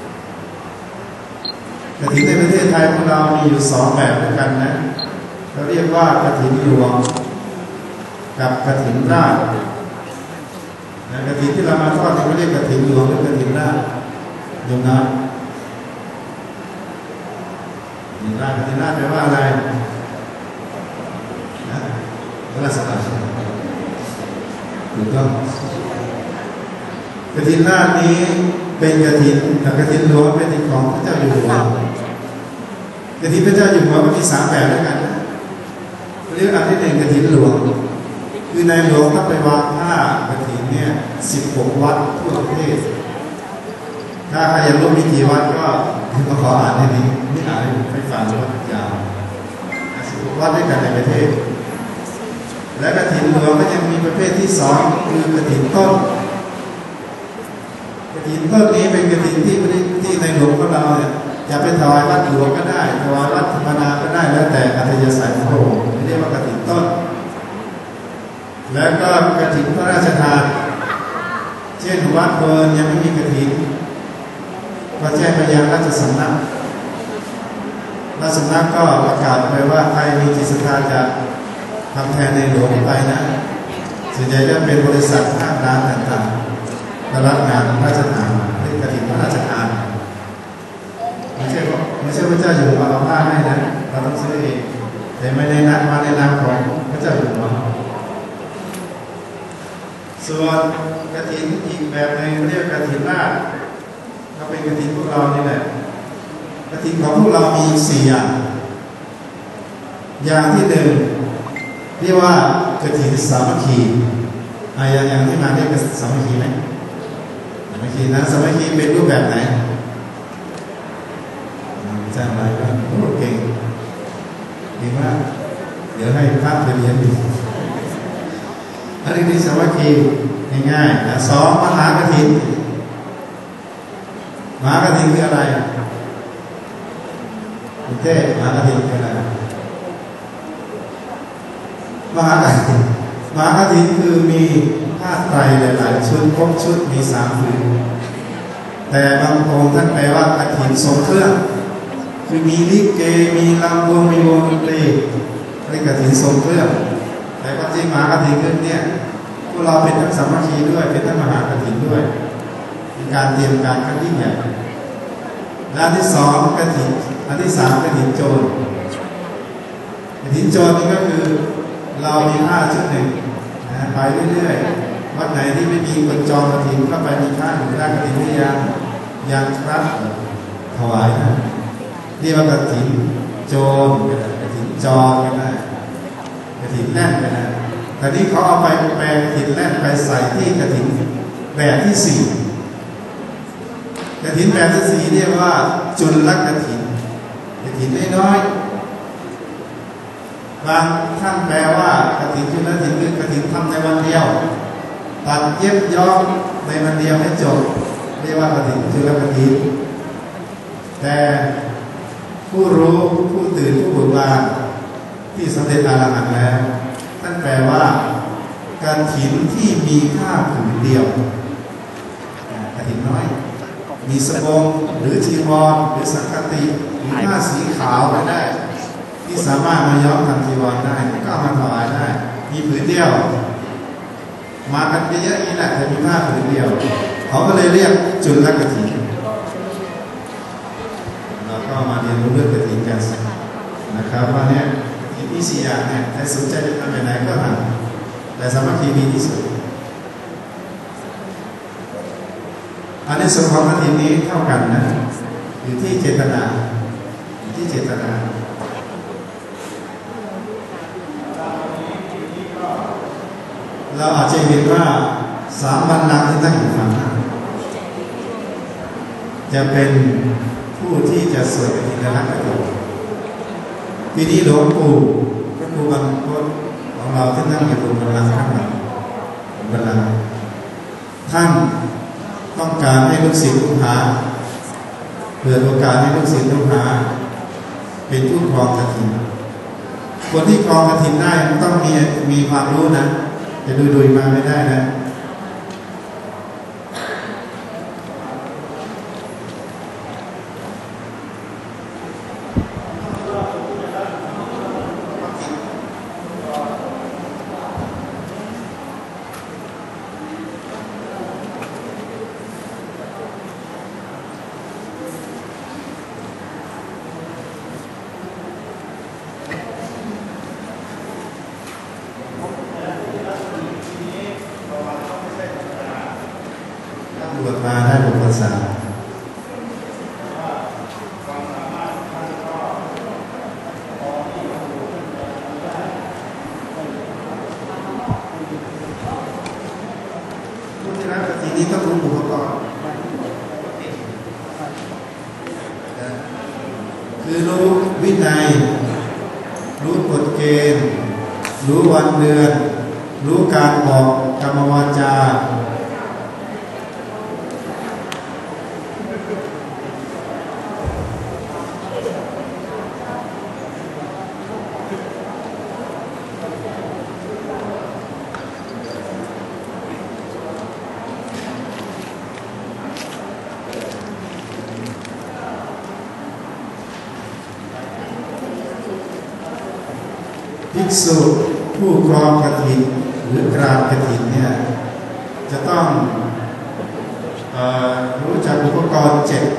กฐินในประเทศไทยของเรามีอยู่สองแบบด้วยกันนะเราเรียกว่ากฐินหลวงกับกฐินราชกฐินที่เรามาทอดเขาเรียกกฐินหลวงหรือกฐินราชโยมนะกฐินราชกฐินราชแปลว่าอะไรนะราชการถูกต้องกฐินราชนี้เป็นกฐินกับกฐินหลวงเป็นกฐินของพระเจ้าอยู่หัวกฐินพระเจ้าอยู่หัวมันมีสามแบบด้วยกันเรียกอันที่หนึ่งกฐินหลวงคือในหลวงถ้าไปวางผ้ากฐินเนี่ยสิบหกวัดทั่วประเทศถ้าใครยังรู้มีกี่วัดก็มาขออ่านให้ดีไม่อ่านให้ฟังว่ายาวสิบหกวัดด้วยกันในประเทศและกฐินหลวงก็ยังมีประเภทที่สองคือกฐินต้นกฐินต้นนี้เป็นกฐินที่ที่ในหลวงของเราเนี่ยจะเป็นถวายวัดหลวงก็ได้ถวายวัดธรรมดาก็ได้แล้วแต่อัธยาศัยของพระองค์เรียกว่ากฐินต้นแล้วก็กฐินพระราชทานเช่นวัดเบิร์นยังไม่มีกฐินก็แจ้งไปยังราชสำนักราชสำนักก็ประกาศไปว่าใครมีจิตศรัทธาจะทำแทนในหลวงไปนะส่วนใหญ่จะเป็นบริษัทห้างร้านต่างๆรับงานพระราชทานเป็นกฐินพระราชทานไม่ใช่ว่าไม่ใช่พระเจ้าอยู่หัวเอาผ้าให้นะเราต้องซื้อเองแต่ไม่ได้นัดมาในนามของพระเจ้าอยู่หัวส่วนกฐินอีกแบบหนึ่งเรียกกฐินราชก็เป็นกฐินพวกเรานี่แหละกฐินของพวกเรามีสี่อย่างอย่างที่หนึ่งเรียกว่ากฐินสามัคคีอะไรอย่างที่มาเรียกสามัคคีไหมสามัคคีนะสามัคคีเป็นรูปแบบไหนจ้างอะไรก็เก่งดีมากเดี๋ยวให้พระไปเรียนดูอันนี้สามัคคีง่ายๆสองมหากฐินมหากฐินคืออะไรคุณเต้มหากฐินคืออะไรมหากฐินมหากฐินคือมีผ้าไตรหลายๆชุดครบชุดมีสามผืนแต่บางองค์ท่านแปลว่ากฐินทรงเครื่องคือมีลิเกมีลำวงมีวงดนตรีเรียกกฐินทรงเครื่องแต่ความจริงมหากฐินคือเนี่ยพวกเราเป็นทั้งสามัคคีด้วยเป็นทั้งมหากฐินด้วยเป็นการเตรียมการครั้งยิ่งใหญ่ด้านที่สองกฐินอันที่สามกฐินโจรกฐินโจรนี่ก็คือเรามีผ้าชุดหนึ่งนะไปเรื่อยๆวัดไหนที่ไม่มีคนจองกฐินก็ไปมีผ้าหรือได้กฐินที่ยังยังรับถวายนะเรียกว่ากฐินโจรกฐินจองก็ได้กฐินแน่นก็ได้แต่ที่เขาเอาไปแปลงกฐินแน่นไปใส่ที่กฐินแบบที่สี่กฐินแบบที่สี่เรียกว่าจุลกฐินกฐินน้อยๆบางท่านแปลว่ากฐินจุลกฐินคือกฐินทำในวันเดียวตัดเย็บย้อมในวันเดียวให้จบเรียกว่ากฐินจุลกฐินแต่ผู้รู้ผู้ตื่นผู้เบิกบานที่สำเร็จอรหันต์แล้วท่านแปลว่ากฐินที่มีผ้าผืนเดียวกฐินน้อยมีสบงหรือจีวรหรือสังฆติหรือผ้าสีขาวก็ได้ที่สามารถมาย้อมทำจีวรได้ก็เอามาถวายได้มีผืนเดียวมากันเยอะๆนี่แหละแต่มีผ้าผืนเดียวเขาก็เลยเรียกจุลกฐินเราก็มาเรียนรู้เรื่องกฐินกันนะครับว่าเนี่ยกฐินที่สี่อย่างเนี่ยใครสนใจจะทำแบบไหนก็ทำแต่สามัคคีดีที่สุดอันนี้ส่วนของกฐินนี้เท่ากันนะอยู่ที่เจตนาอยู่ที่เจตนาเราอาจจะเห็นว่าสามบัลลังก์ที่ตั้งอยู่ฝั่งหน้าจะเป็นผู้ที่จะสวดกฐินและรักกฐินทีนี้หลวงปู่พระครูบางคนของเราที่นั่งอยู่บนบัลลังก์ข้างหลังบัลลังก์ท่านต้องการให้ลูกศิษย์ลูกหาเปิดโอกาสให้ลูกศิษย์ลูกหาเป็นผู้ครองกฐินคนที่ครองกฐินได้ต้องมีมีความรู้นะจะดูดูมาไม่ได้นะบวชมาได้หกพรรษาผู้ที่รับกฐินนี้ต้องรู้อุปกรณ์คือรู้วินัยรู้กฎเกณฑ์รู้วันเดือนรู้การบอกกรรมวาจากษุผู้ครองกฐินหรือกราบกฐินเนี่ยจะต้องเอ่อรู้จักอุปกรณ์เจ็ด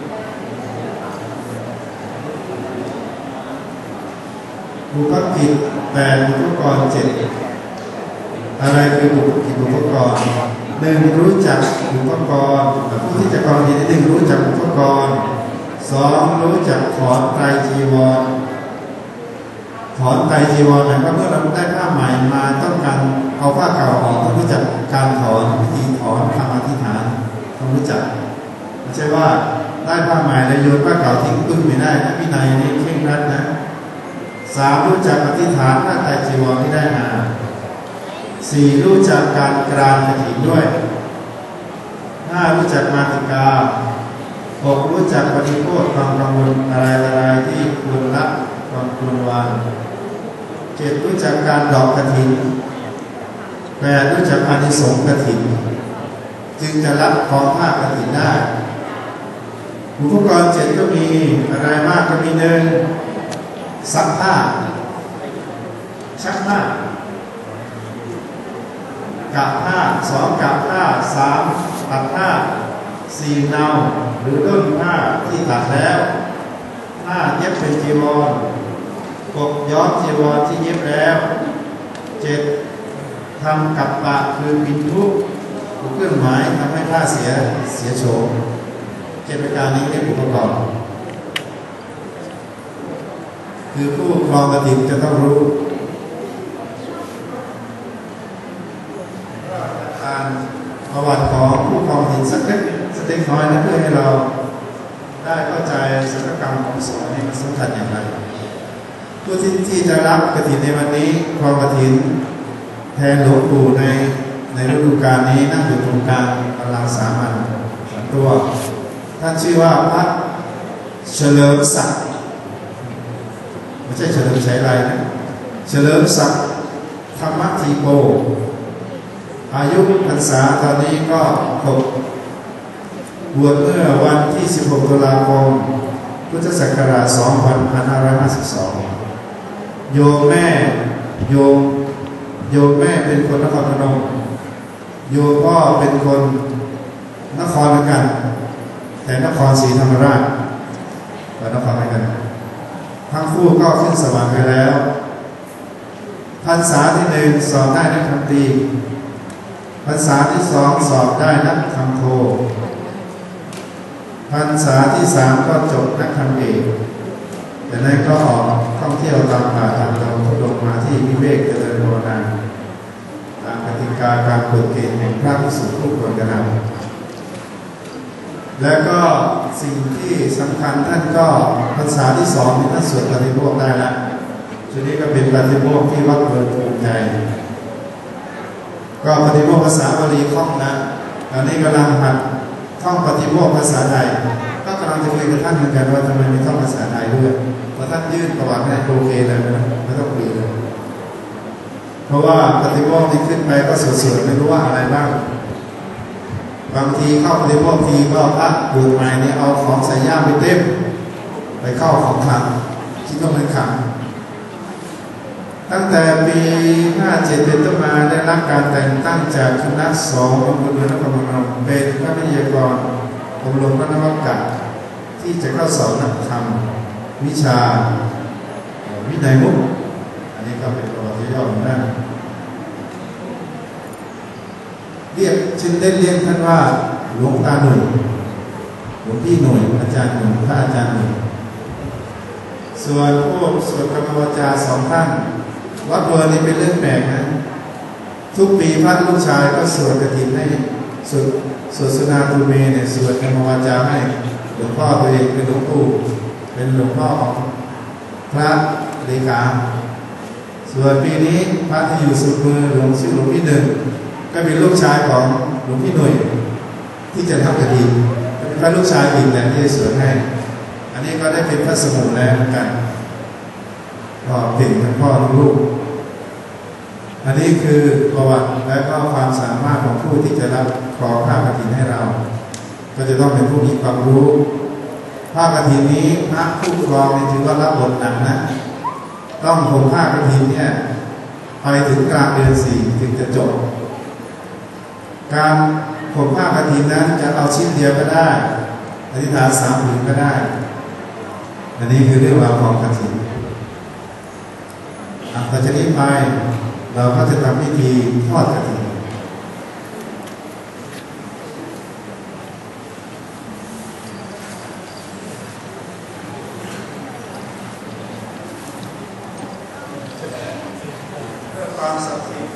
บุพกิจแปดอุปกรณ์เจ็ดอะไรคือบุพกิจอุปกรณ์หนึ่งรู้จักอุปกรณ์ผู้ที่จะครองกฐินหนึ่งรู้จักอุปกรณ์สองรู้จักถอนไตรจีวรถอนไตรจีวรหมายความว่าเมื่อเราได้ผ้าใหม่มาต้องการเอาผ้าเก่าออกต้องรู้จักการถอนวิธีถอนคำอธิษฐานต้องรู้จักไม่ใช่ว่าได้ผ้าใหม่แล้วโยนผ้าเก่าทิ้งปึ้งไม่ได้นะวินัยนี้เคร่งครัดนะสามรู้จักอธิษฐานผ้าไตรจีวรที่ได้มาสี่รู้จักการกรานกฐินด้วยห้ารู้จักมาติกาหกรู้จักปฏิโภคความกังวลอะไรอะไรที่ควรละความควรวางเจ็ดรู้จักการดอกกฐินแปดรู้จักอานิสงส์กฐินจึงจะรับของผ้ากฐินได้อุปกรณ์เจ็ดก็มีอะไรมากก็มีหนึ่งซักผ้าชักผ้ากะผ้าสองกะผ้าสามตัดผ้าสี่เนาหรือต้นผ้าที่ตัดแล้วห้าเย็บเป็นจีวรหกย้อมจีวรที่เย็บแล้วเจ็ดทำกัปปะคือปินทุกเครื่องหมายทำให้ผ้าเสียเสียโฉมเจ็ดประการนี้เรียกอุปกรณ์คือผู้ครองกฐินจะต้องรู้การประวัติของผู้ครองกฐินสักเล็กสักเล็กน้อยนะเพื่อให้เราได้เข้าใจศักรรมของสงฆ์มันสำคัญอย่างไรผู้ที่ที่จะรับกฐินในวันนี้ครองกฐินแทนหลวงปู่ในในฤดูกาลนี้นั่งอยู่ตรงกลางบัลลังก์สามัญตัวท่านชื่อว่าพระเฉลิมศักดิ์ไม่ใช่เฉลิมชัยไรนะเฉลิมศักดิ์ธรรมทีโกอายุพรรษาตอนนี้ก็หกบวชเมื่อวันที่สิบหกตุลาคมพุทธศักราชสองพันห้าร้อยห้าสิบสองโยมแม่โยมโยมแม่เป็นคนนครพนมโยมพ่อเป็นคนนครเหมือนกันแต่นครศรีธรรมราชแต่นครเหมือนกันทั้งคู่ก็ขึ้นสวรรค์ไปแล้วพรรษาที่หนึ่งสอบได้นักธรรมตรีพรรษาที่สองสอบได้นักธรรมโทพรรษาที่สามก็จบนักธรรมเอกแต่นั้นก็ออกท่องเที่ยวตามป่าตามเราลงมาที่วิเวกเจริญภาวนาตามกติกาการกฎเกณฑ์แห่งพระภิกษุผู้ควรกระทำและก็สิ่งที่สำคัญท่านก็พรรษาที่สองท่านสวดปฏิโมกข์ได้แล้วชุดนี้ก็เป็นปฏิโมกข์ที่วัดเบิร์ภูมิใจก็ปฏิโมกข์ภาษาบาลีคล่องนะตอนนี้กำลังหัดท่องปฏิโมกข์ภาษาไทยก็กำลังจะคุยกับท่านเหมือนกันว่าทำไมไม่ท่องภาษาไทยด้วยเพราะท่านยื่นประวัติให้โอเคเลยนะไม่ต้องคุยเลยเพราะว่าปฏิโมกข์ที่ขึ้นไปก็สวดๆไม่รู้ว่าอะไรบ้างบางทีเข้าปฏิโมกข์ทีก็พระบวชใหม่เนี่ยเอาของใส่ย่ามไปเต็มไปเข้าของขังคิดว่าเป็นขังตั้งแต่ปีห้าเจ็ดเป็นต้นมาได้รับการแต่งตั้งจากคณะสงฆ์อำเภอเมืองนครพนมเป็นพระวิทยากรอบรมพระนวากาศที่จะเข้าสอนนักธรรมวิชาวินัยมุขอันนี้ก็เป็นประวัติย่อของท่านเรียกชื่อเล่นเรียกท่านว่าหลวงตาหนุ่ยหลวงพี่หนุ่ยอาจารย์หนุ่ยพระอาจารย์หนุ่ยส่วนพวกสวดกรรมวจาสองท่านวัดเบอร์นี้เป็นเรื่องแปลกนะทุกปีพระลูกชายก็สวดกฐินให้สวดสวดสุนาภูเมเนี่ยสวดกรรมวจาให้หลวงพ่อตัวเองเป็นหลวงปู่เป็นหลวงพ่อของพระเลขาส่วนปีนี้พระที่อยู่สุดมือหลวงชื่อหลวงพี่หนึ่งก็เป็นลูกชายของหลวงพี่หนุ่ยที่จะทำกฐินเป็นพระลูกชายอีกแหละที่สวดให้อันนี้ก็ได้เป็นพระสมุนแล้วเหมือนกันก็เป็นทั้งพ่อทั้งลูกอันนี้คือประวัติและก็ความสามารถของผู้ที่จะรับครองผ้ากฐินให้เราก็จะต้องเป็นผู้มีความรู้ผ้ากฐินนี้พระผู้ครองถือว่ารับบทหนักนะต้องห่มผ้ากฐินเนี่ยไปถึงกลางเดือนสี่ถึงจะจบการห่มผ้ากฐินนั้นจะเอาชิ้นเดียวก็ได้อธิษฐานสามผืนก็ได้อันนี้คือเรื่องราวของกฐินต่อจากนี้ไปเราก็จะทำพิธีทอดกฐินความศักดิ์สิทธิ์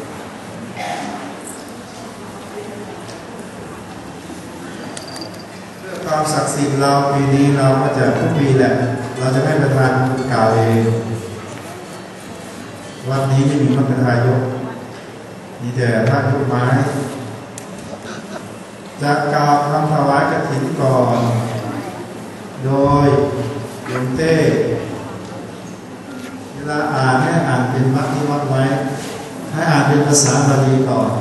เพื่อความศักดิ์สิทธิ์เราปีนี้เราก็จะทุกปีแหละเราจะให้ประธานกล่าวเองวันนี้ไม่มีมรรคทายกมีแต่ท่านยกไม้จะกล่าวคำถวายกฐินก่อนโดยโยมเต้เวลาอ่านให้อ่านเป็นวรรคที่วัดไว้ให้อ่านเป็นภาษาบาลีก่อน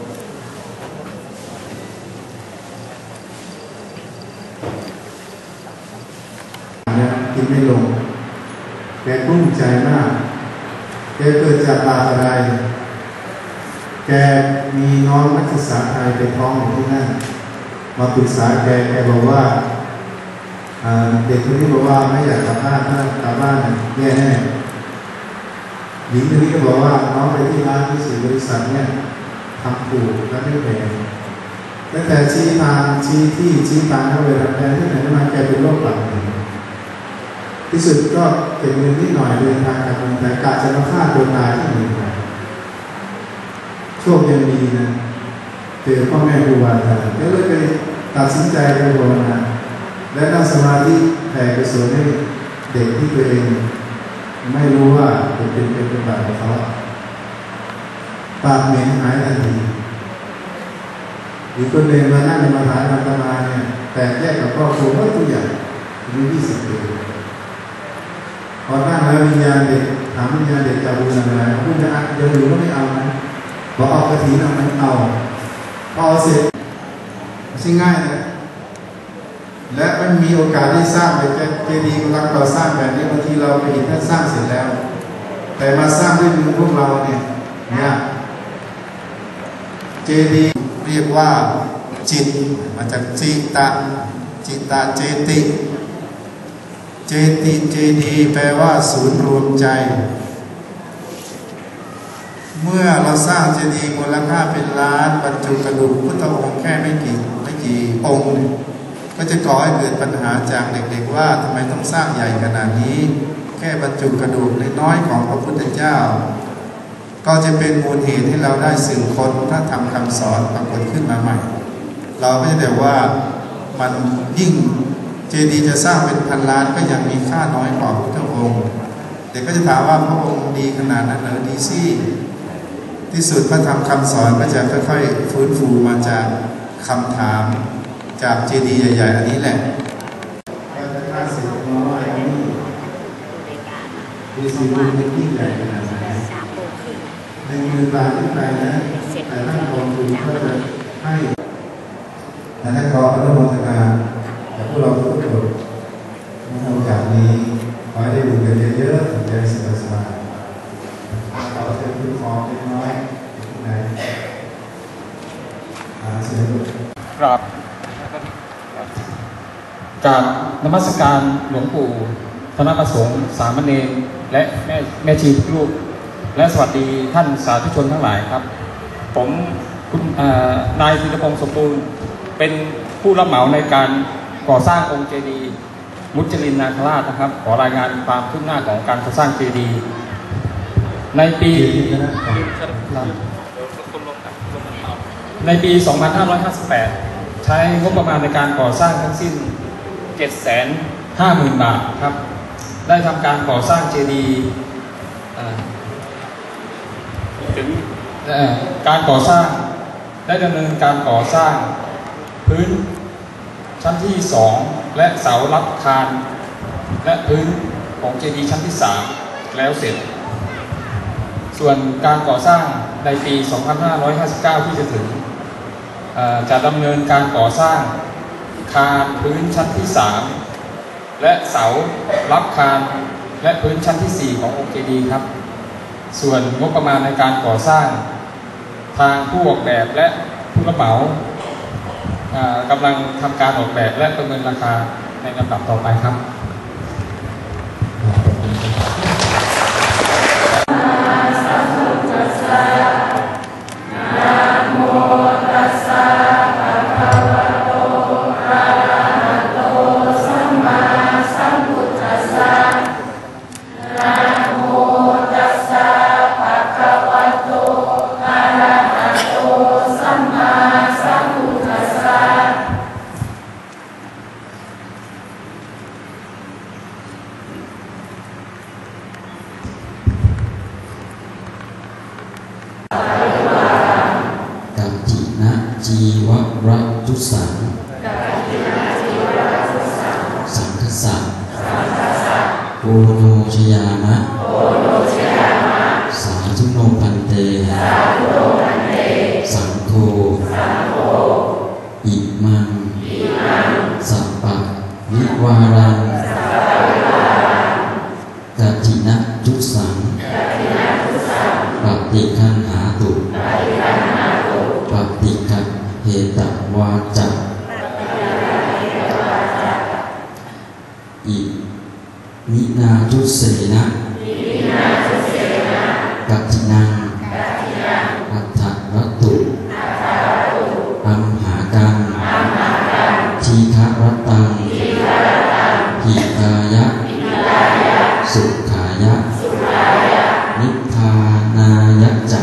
เนี่ยกินไม่ลงแกกุ้มใจมากแกเกิดจากบาปอะไรแกมีน้องนักศึกษาไทยไปท้องอยู่ที่นั่นมาปรึกษาแกแกบอกว่าเด็กคนนี้บอกว่าไม่อยากกลับบ้านถ้ากลับบ้านแย่แน่หญิงคนนี้ก็บอกว่าน้องไปที่ร้านที่สื่อบริษัทเนี่ยทำถูกและไม่แพงตั้งแต่ชี้ทางชี้ที่ชี้ทางเข้าไปทำแพงที่ไหนมาแกเป็นโรคหลับที่สุดก็เก็บเงินนิดหน่อยเดินทางกลับเมืองไทยกะจะมาฆ่าตัวตายที่เมืองไทยโชคยังดีนะเจอพ่อแม่ครูบาอาจารย์ก็เลยไปตัดสินใจไปภาวนาและนั่งสมาธิแผ่กุศลให้เด็กที่ตัวเองไม่รู้ว่าเป็นเป็นเป็นเป็นบาปของเขาปากเหม็นหายทันทีอีกคนหนึ่งมานั่งในมาฐานธรรมาเนี่ยแต่แยกกับครอบครัวว่าตัวอย่างอายุยี่สิบปีพอนั่งแล้ววิญญาณเด็กถามวิญญาณเด็กจะบูรณาพูดจะอัดยังอยู่ก็ไม่เอานะพอเอากระถิ่นเอามันเอาพอเสร็จไม่ง่ายนะและมันมีโอกาสที่สร้างไปเจดีย์กำลังก่อสร้างแบบนี้บางทีเราไปเห็นท่านสร้างเสร็จแล้วแต่มาสร้างด้วยมือพวกเราเนี่ยเนี่ยเจดีย์เรียกว่าจิตมาจากจิตะจิตะเจติเจติเจดีย์แปลว่าศูนย์รวมใจเมื่อเราสร้างเจดีย์มูลค่าเป็นล้านบรรจุกระดูกพุทธองค์แค่ไม่กี่ไม่กี่องค์ก็จะก่อให้เกิดปัญหาจากเด็กๆว่าทำไมต้องสร้างใหญ่ขนาดนี้แค่บรรจุกระดูกน้อยของพระพุทธเจ้าก็จะเป็นมูลเหตุให้เราได้สืบค้นพระธรรมคำสอนปรากฏขึ้นมาใหม่เราก็จะแต่ว่ามันยิ่งเจดีย์จะสร้างเป็นพันล้านก็ยังมีค่าน้อยกว่าพระองค์เด็กก็จะถามว่าพระองค์ดีขนาดนั้นหรือดีสิที่สุดพระธรรมคำสอนก็จะค่อยๆฟื้นฟูมาจากคำถามจากเจดีย์ใหญ่ๆอันนี้แหละการจะฆ่าสิ่งน้อยอันนี้ดีสิบุญเป็นยิ่งใหญ่ขนาดไหนในมือบาทขึ้นไปนะแต่ท่านกองทุนก็จะให้แต่ท่านขออนุโมทนาแต่พวกเราทุกคนในโอกาสนี้ขอให้ได้บุญกันเยอะๆจะได้สบายๆขอเชิญคุณขอเล็กน้อยในอาเซียนครับการนมัสการหลวงปู่ธนประสงค์สามเณรและแม่แม่ชีทุกรูปและสวัสดีท่านสาธุชนทั้งหลายครับผมคุณนายธีรพงศ์สมบูรณ์เป็นผู้รับเหมาในการก่อสร้างองค์เจดีย์มุจลินนาคราชนะครับขอรายงานความคืบหน้าของการก่อสร้างเจดีย์ในปีในปี สองพันห้าร้อยห้าสิบแปด ใช้งบประมาณในการก่อสร้างทั้งสิ้น เจ็ดแสนห้าหมื่น บาทครับได้ทำการก่อสร้างเจดีย์ถึงการก่อสร้างได้ดำเนินการก่อสร้างพื้นชั้นที่สองและเสารับคานและพื้นของเจดีย์ชั้นที่สามแล้วเสร็จส่วนการก่อสร้างในปี สองพันห้าร้อยห้าสิบเก้า ที่จะถึงจะดำเนินการก่อสร้างคานพื้นชั้นที่สามและเสารับคานและพื้นชั้นที่สี่ขององค์เจดีย์ครับส่วนงบประมาณในการก่อสร้างทางผู้ออกแบบและผู้รับเหมากำลังทำการออกแบบและประเมินราคาในลำดับต่อไปครับจีวรัตุสังสังคสังโอโนชยามะสาธุโนพันเตสังโฆอิมังสัพปะวิวารังกัจจินะทุสังปฏิคันหาตุปฏิกัเหตวาจาอิมินาทุเสนะกัจจินังอัฏฐรัตตุอัมหากังทีฆรตังหิตายะสุขายะนิพพานายะจัก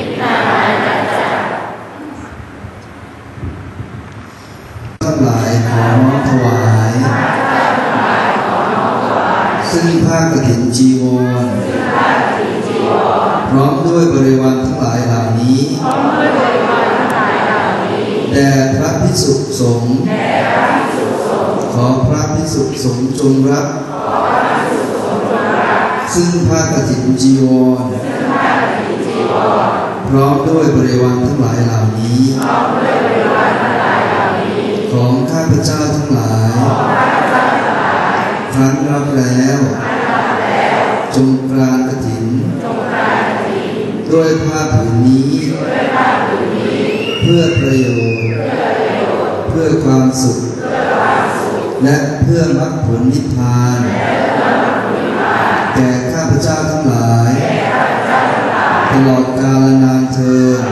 ทั้งหลายขอน้อมถวายซึ่งผ้ากฐินจีวรพร้อมด้วยบริวารทั้งหลายเหล่านี้แด่พระภิกษุสงฆ์ขอพระภิกษุสงฆ์จงรับซึ่งผ้ากฐินจีวรพร้อมด้วยบริวารทั้งหลายเหล่านี้ของข้าพเจ้าทั้งหลายครั้งรับแล้วจงกรานกฐินด้วยผ้าผืนนี้เพื่อประโยชน์เพื่อความสุขและเพื่อมรรคผลนิพพานแก่ข้าพเจ้าทั้งหลายตลอดกาลนานเทอญ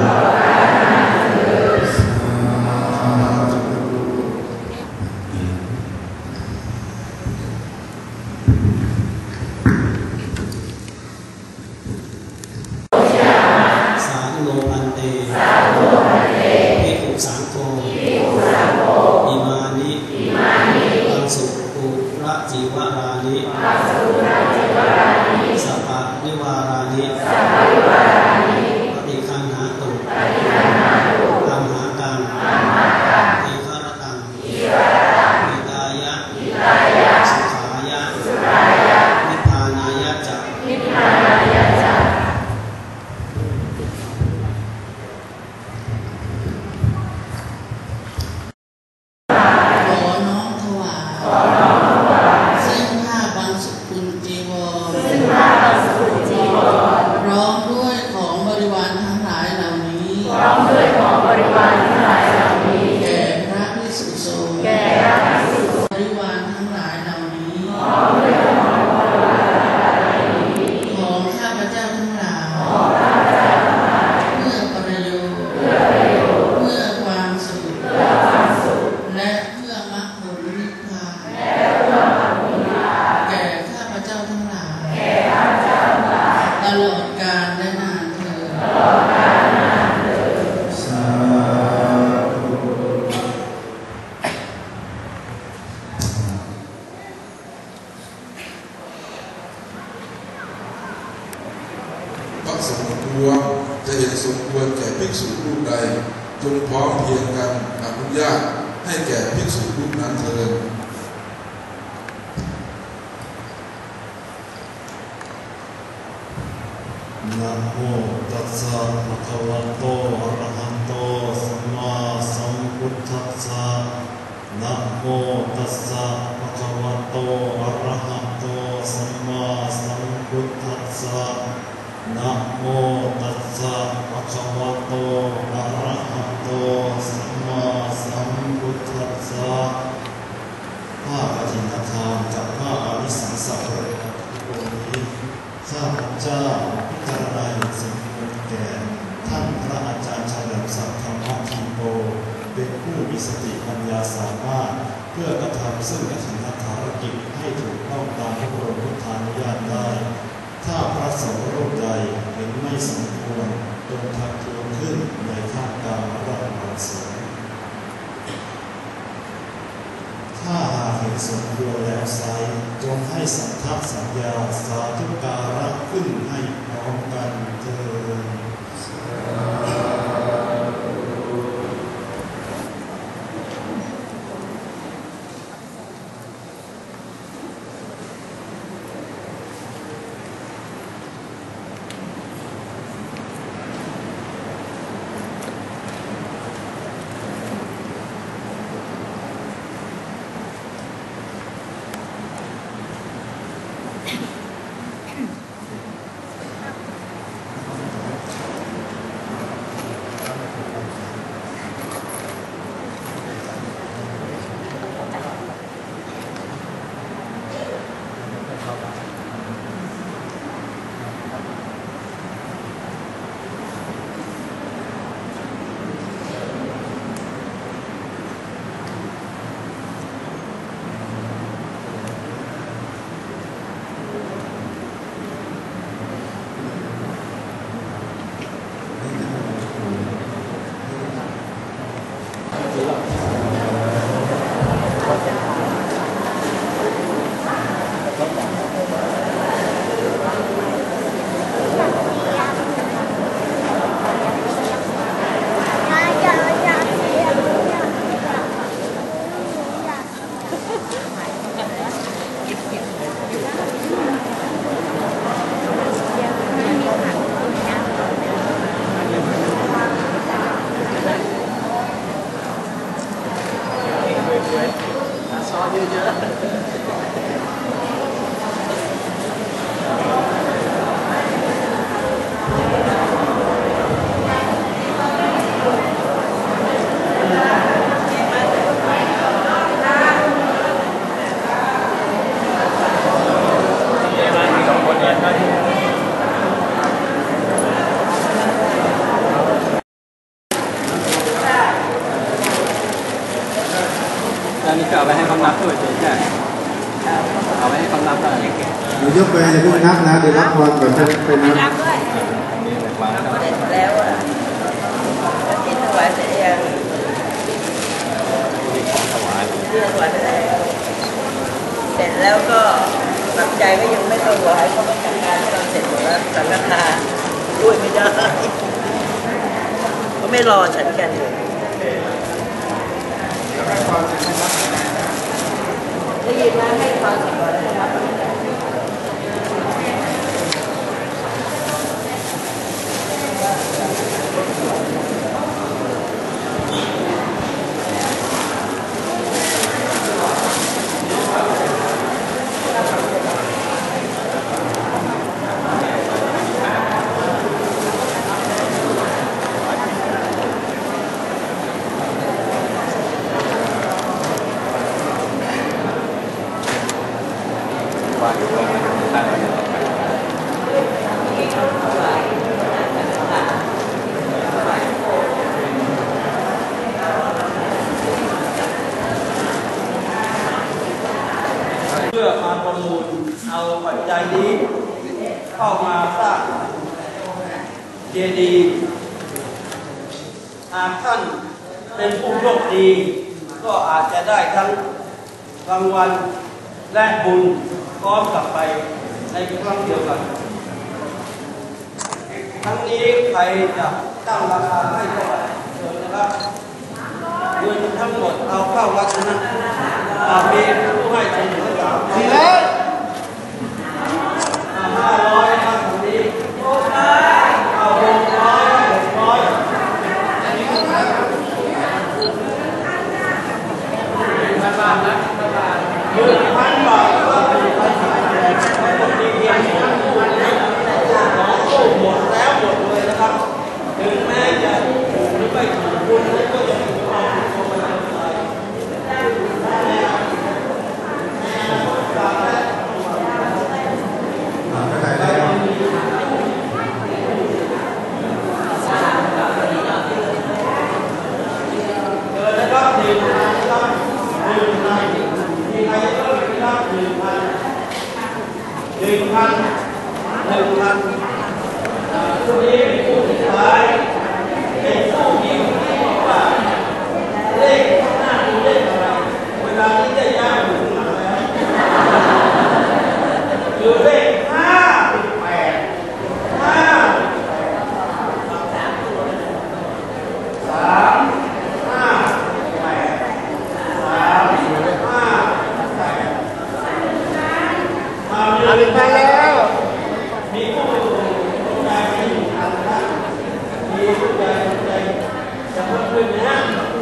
สมควรจะเห็นสมควรแก่ภิกษุรูปใดจงพร้อมเพียงกันอนุญาตให้แก่ภิกษุรูปนั้นเถิดนะโมตัสสะภะคะวะโตอะระหะโตสัมมาสัมพุทธัสสะนะโมตัสสะภะคะวะโตอะระหะโตสัมมาาสามารถเพื่อกระทำซึ่งนักขันธภารกิจให้ถูกต้องตามพระบรมพุทธานุญาตได้ถ้าพระสงฆ์รูปใดเห็นไม่สมควรจงทักท้วงขึ้นในท่ามกลางพระราชวังสงฆ์ถ้าหากเห็นสมควรแล้วไซร้จงให้สัทธสัญญาสาธุการะขึ้นให้พร้อมกันเถิดเอาไปให้คำนับด้วยใช่เอาไปให้คำนับอะไรเดี๋ยวยกไปจะพูดนับนะเดี๋ยวรับพรก่อนจะไปนับเสร็จแล้วอ่ะกินถวายเสร็จยังเรื่องถวายเสร็จแล้วเสร็จแล้วก็ปัจจัยก็ยังไม่ถวายเพราะว่าจัดการตอนเสร็จหมดแล้วสังฆทานด้วยไม่ได้ก็ไม่รอฉันกันเลยได้ยินไหมให้ความสำคัญนะครับเพื่อมาประมูลเอาปัจจัยนี้เข้ามาสร้างเจดีย์หากท่านเป็นผู้โชคดีก็อาจจะได้ทั้งรางวัลและบุญพร้อมกลับไปในครั้งเดียวกันทั้งนี้ใครจะตั้งราคาให้เท่าไหร่เชิญนะครับเงินทั้งหมดเอาเข้าวัดนั้นมีผู้ให้เสนอสามสี่ร้อยห้าร้อยครับตรงนี้หกร้อยเอาหกร้อยหกร้อยพันบาทนะหนึ่งพันบาทก็หนึ่งพันบาทคนดีเพียงสองคู่สองคู่หมดแล้วหมดเลยนะครับถึงแม้จะถูกหรือไม่ถูกคุณก็ยังถูกเอาถูกมาทำอะไร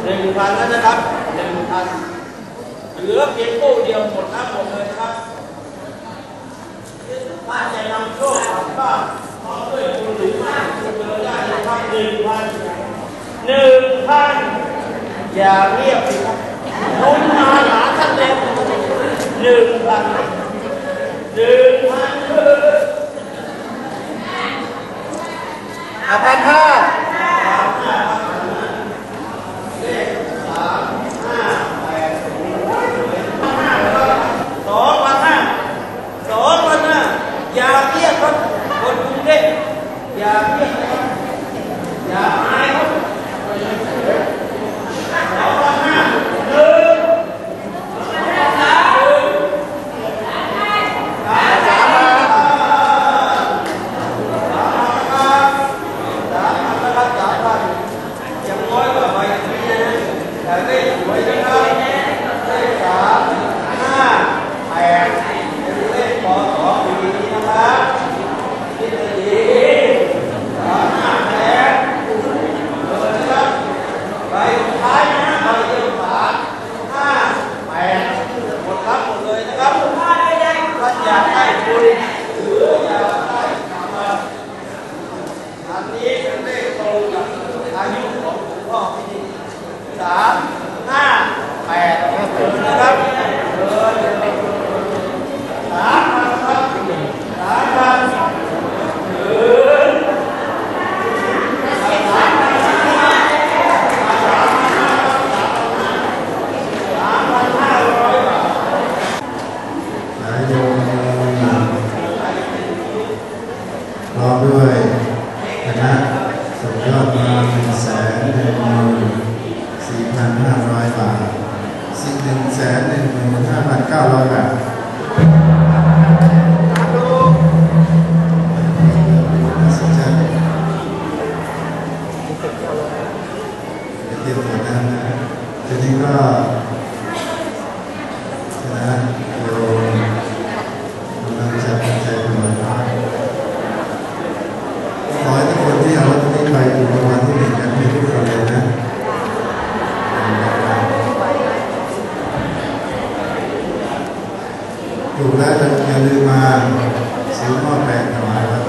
หนึ่งพันแล้วนะครับหนึ่งพันเหลือเพียงตู้เดียวหมดทั้งหมดเลยครับถ้าจะนำโชคกลับบ้านพร้อมด้วยคุณหรือไม่คุณเจอได้นะครับหนึ่งพันหนึ่งพันอย่าเรียบสิครับลุ้นมาหาท่านเล็กหนึ่งพันหนึ่งพันอาพันห้าสองพันห้าสองพันห้าอย่าเรียกครับคนกรุงเทพอย่าเรียกครับอย่าอายครับสองพันห้าหนึ่งสามสามพันอย่างน้อยกว่าใบนี้นะแต่ได้สวยนะครับได้สามห้าแปดเป็นเลขปสองปีนี้นะครับที่ดีสามห้าแปดเปิดนะครับใบสุดท้ายนะใบเดียวสามห้าแปดหมดครับหมดเลยนะครับท่านอยากได้บุญหรืออยากได้ธรรมะอันนี้เป็นเลขตรงกับอายุของหลวงพ่อที่สามห้าแปดนะครับสามพันครับสามพันหรือสามพันสามพันห้าร้อยบาทนายโยมพร้อมด้วยคณะสุดยอดมาหนึ่งแสนหนึ่งหมื่นสี่พันห้าร้อยบาทสิ่งหนึ่งแสนหนึ่งหมื่นห้าพันเก้าร้อยบาทสนใจเตรียมตัวนั้นนะทีนี้ก็นะโยมกำลังจะปัจจัยถวายพระขอให้ทุกคนที่เอาลอตเตอรี่ไปถูกรางวัลที่หนึ่งกันให้ทุกคนเลยนะถูกแล้วอย่าลืมมาซื้อหม้อแปลงถวายครับ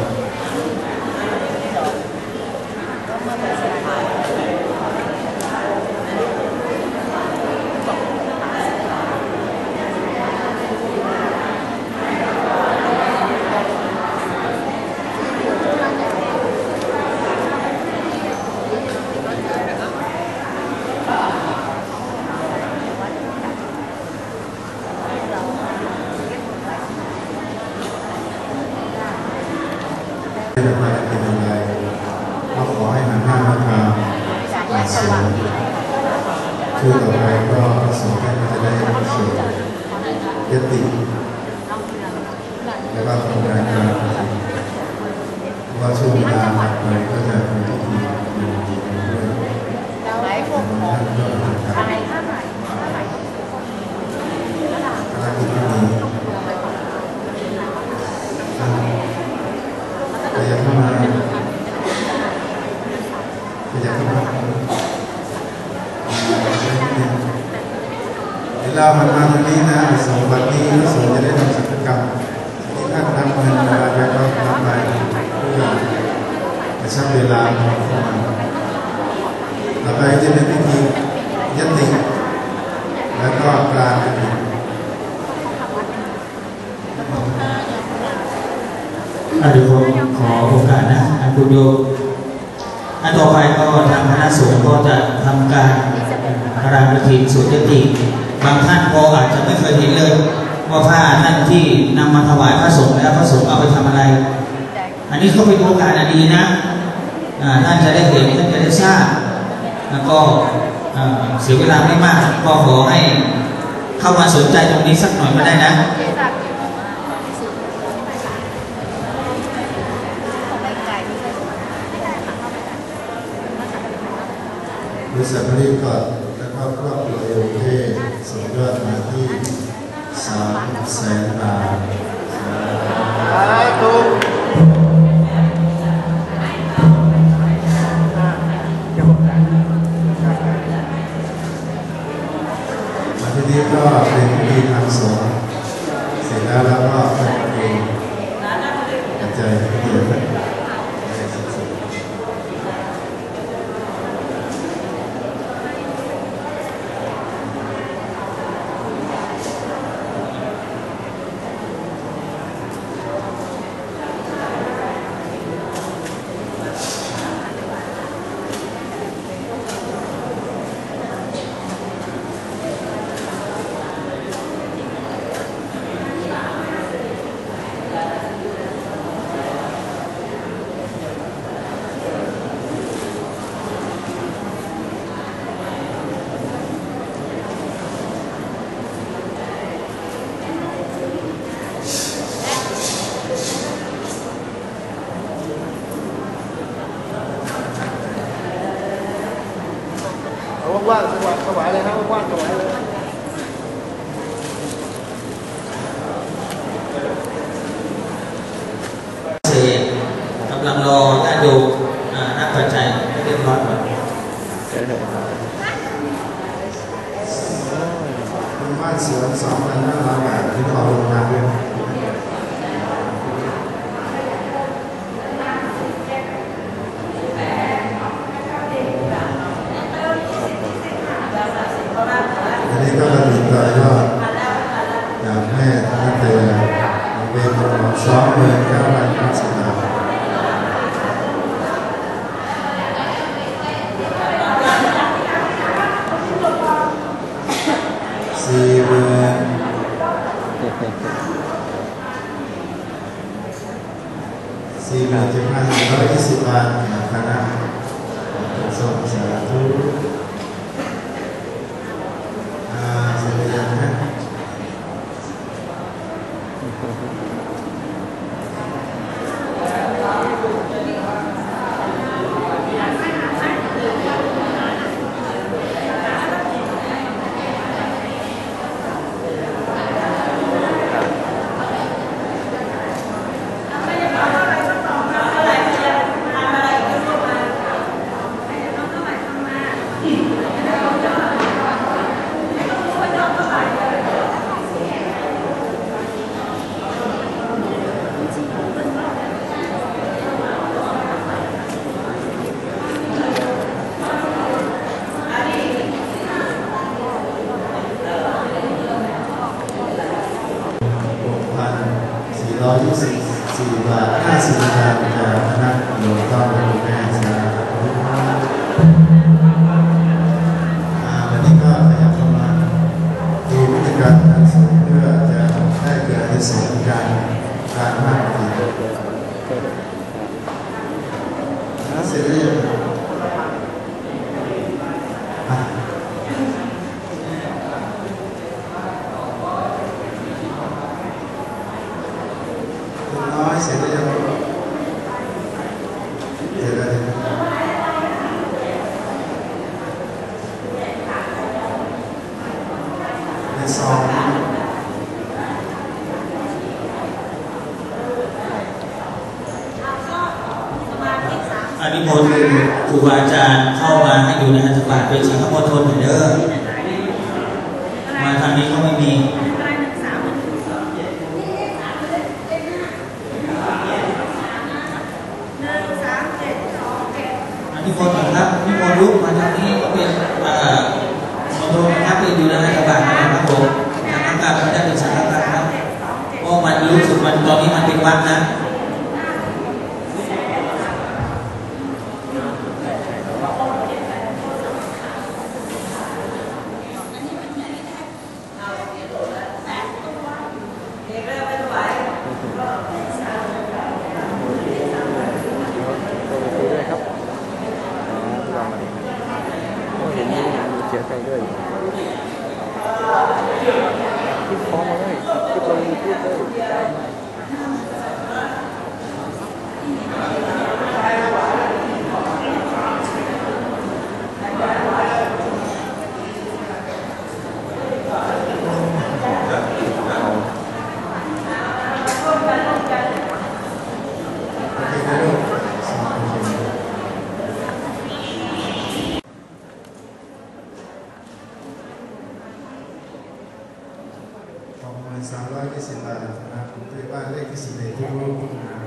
จะมาเป็นอะไรก็ขอให้หันหน้ามาทางอาเซียนชื่อต่อไปก็ประสงค์ให้มันจะได้รับเสียงยติแล้วก็ทำงานการว่าช่วงเวลาถัดไปก็จะเป็นพิธีด้วยท่านก็ทำการภารกิจที่มีขยับเข้ามาขยับเข้ามาเวลามันมาตรงนี้นะสองวันนี้สงฆ์จะได้ทำกิจกรรมที่ท่านนำเงินมาแล้วก็นำไปเพื่อกระชับเวลาของมันต่อไปจะเป็นพิธียติแล้วก็กลางพิธีอาจารย์ขอโอกาสนะอาคุณโยมอันต่อไปก็ทางคณะสงฆ์ก็จะทำการพระราชพิธีสวดยติบางท่านก็อาจจะไม่เคยเห็นเลยว่าผ้าท่านที่นำมาถวายพระสงฆ์แล้วพระสงฆ์เอาไปทำอะไรอันนี้ก็เป็นโอกาสอันดีนะท่านจะได้เห็นท่านจะได้ทราบแล้วก็เสียเวลาไม่มากก็ขอให้เข้ามาสนใจตรงนี้สักหน่อยก็ได้นะบริษัทผลิตก่อนแล้วก็ครอบครัวเอลเทส่งยอดมาที่สามแสนบาทสาธุก็เป็นพิธีทางสงฆ์เสร็จแล้วแล้วก็ทำเองปัจจัยที่เหลือก็ได้สักส่วนว่างๆสว่างสวายเลยครับว่างๆสวายเลยเสร็จกำลังรอญาติโยมนับปัจจัยให้เรียบร้อยก่อนบ้านสวนสองพันห้าร้อยบาทที่ขอลงมาด้วยอันนี้ก็ระลึกต่อยอดจากแม่ท่านเตยเป็นของสองหมื่นเก้าพันห้าสิบบาทสี่หมื่นสี่หมื่นเจ็ดพันหนึ่งร้อยยี่สิบบาทจากคณะสงฆ์สาธุอ่าเสร็จแล้วนะร้อยยี่สิบสี่บาทห้าสิบบาทจากคณะหลวงพ่อพระแม่สาธุวันนี้ก็ขยับเข้ามาดูวิธีการทำสงฆ์เพื่อจะได้เกิดในสงฆ์การการมากขึ้นเสร็จแล้วน้อยเสร็จแล้วยังเสร็จแล้วในซองอนิมนต์ครูบาอาจารย์เข้ามาให้อยู่ในอัฐบาทเป็นสังฆมณฑลเหมือนเดิมมาทางนี้ก็ไม่มีนิมนต์นะครับนิมนต์ลุกมาทางนี้ก็เป็นมณฑลนะครับเป็นอยู่ในอัฐบาทนะครับผมสังฆกรรมไม่ได้เป็นสังฆกรรมครับเพราะมันรู้สึกมันตอนนี้มันเป็นวัดนะสามร้อยยี่สิบบาทนะครับผมที่บ้านเลขที่สิบเอ็ดที่รูป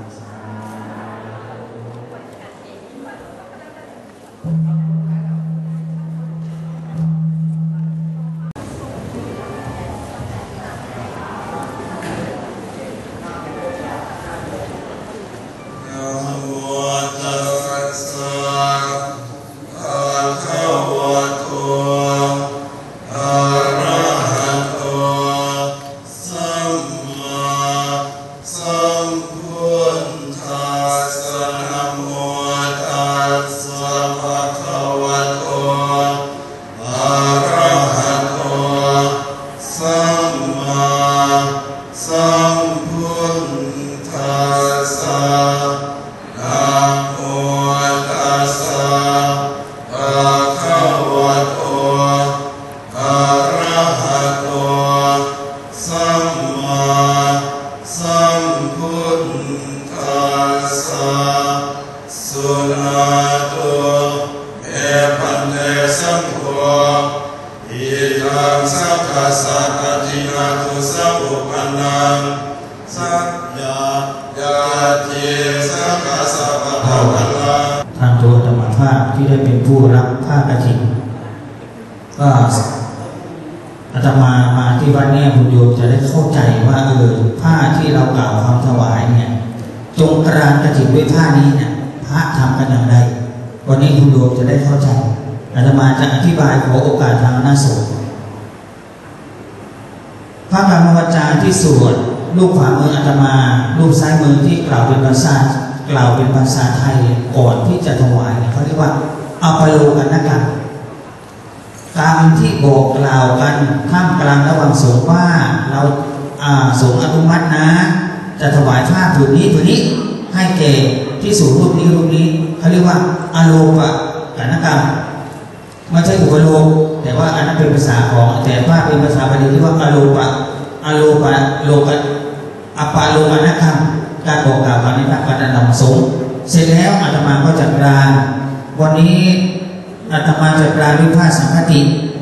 ทางตัวธรรมภาพที่ได้เป็นผู้รับผ้ากฐินก็อาตมามาที่วัดเนี่ยคุณโยมจะได้เข้าใจว่าเออผ้าที่เรากล่าวคำถวายเนี่ยจงกรานกฐินด้วยผ้านี้เนี่ยพระทำกันอย่างไรวันนี้คุณโยมจะได้เข้าใจอาตมาจะอธิบายขอโอกาสทางหน้าสงฆ์พระกรรมวจาที่สวดรูปขวามืออาตมารูปซ้ายมือที่กล่าวเป็นภาษากล่าวเป็นภาษาไทยก่อนที่จะถวายเขาเรียกว่าอภโลกันนะกันการที่บอกกล่าวกันท่ามกลางระหว่างสงฆ์ว่าเราสงฆ์อนุมัตินะจะถวายผ้าผืนนี้ผืนนี้ให้แก่ที่สูงรูปนี้รูปนี้เขาเรียกว่าอโลกกันนะกันไม่ใช่อุปโลกแต่ว่าอันนั้นเป็นภาษาของแต่ว่าเป็นภาษาบาลีที่ว่าอโลกะอโลกะโลกะอปาโลกะนะคำการบอกกล่าวกันในพระประธรรมสงฆ์เสร็จแล้วอาตมาก็จัดการวันนี้อาตมาจัดการด้วยผ้าสังฆติ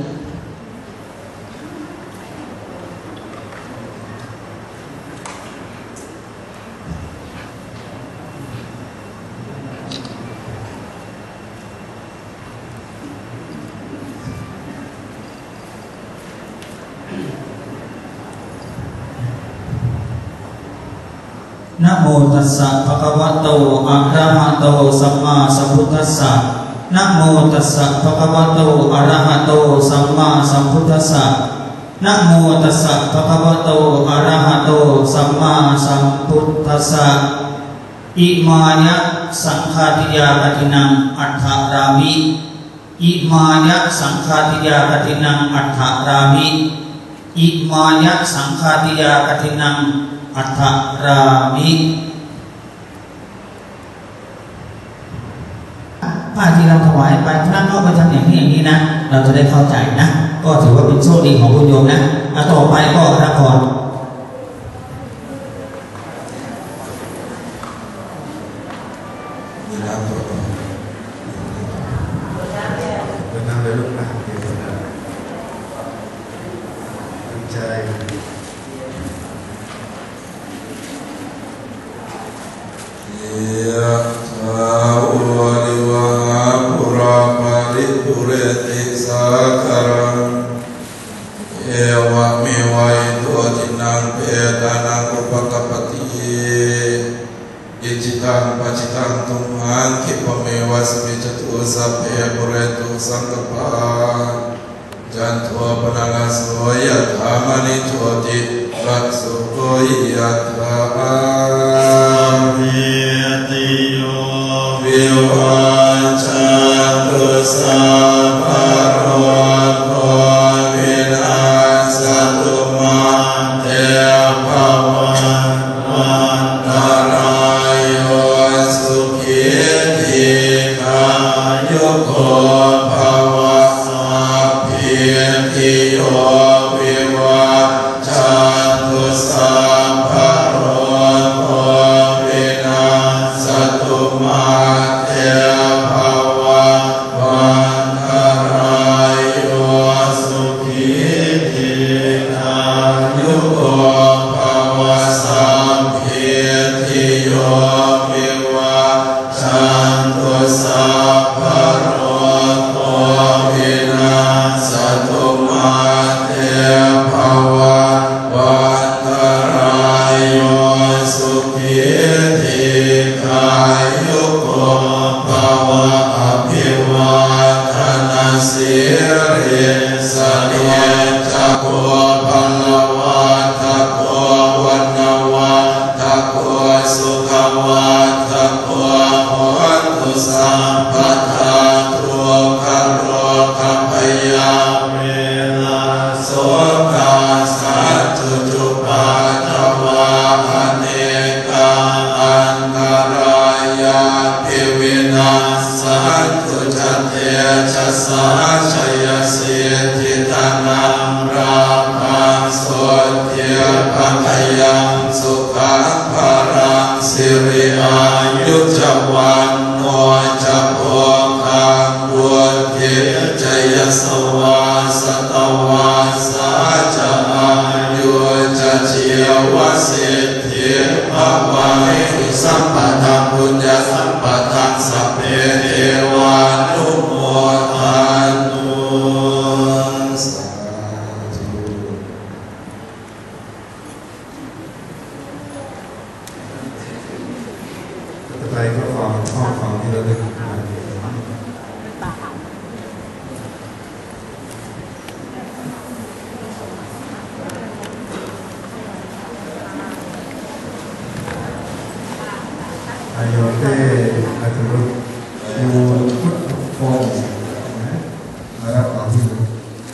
นะโมตัสสะภะคะวะโตอะระหะโตสัมมาสัมพุทธัสสะนะโมตัสสะภะคะวะโตอะระหะโตสัมมาสัมพุทธัสสะนะโมตัสสะภะคะวะโตอะระหะโตสัมมาสัมพุทธัสสะอิมายะสังฆาทิยากฐินังอัฏฐรามิอิมายะสังฆาทิยากฐินังอัฏฐรามิอิมายะสังฆาทิยากฐินังอัฏฐรามิผ้าที่เราถวายไปพระนอกไปทำอย่างนี้อย่างนี้นะเราจะได้เข้าใจนะก็ถือว่าเป็นโชคดีของคุณโยมนะต่อไปก็รับพรนั่งเลยลูกนะตั้งใจยะถาวะริวหาปุราปาริปุเรติสาคารังเอวะเมวัยโตทินังเปตานังอุปกัปปติอิจิตังปัจจิตังตุมหังคิปะเมวะสมิจตุสัพเพปุเรตุสังกปาจันโทปนังโสยะธามณิโชติรัสโสโกยะธามิติโยวิวัชชันตุสัพพะโรโควินาศตุมาเตภวันวันตรายโยสุขีทีขายุโกภวะสัพพิติโยวิวัชชันตุสัพพะโรโควินาศตุมาเตภวันวันตรายโยสุขีทีขายุโกริสเนจักโกพันวัตถโกวันนวัตถโกสุขวัตถโกโหตุสัมปทาทุกขโรคพยาเวนะโสกาสัจจุจุปาทวาอเนกาอันตรายาภิวินาสันตุจเตชะสาชยสิทธิตานังราภังโสเทภคยังสุขังภารังสิริอายุจวันโนจะโภคังบุญเทจยสวาสตวาสาจะอายุจะเชียวสิทธิภวะสุสัมปทาปุญญสัมปทาสัพเพเทวานุโมทานุสาธุต่อไปก็ขอข้อของที่เราได้ยินมาอายุเตอัตรุยูพุทธโภมารับของที่รู้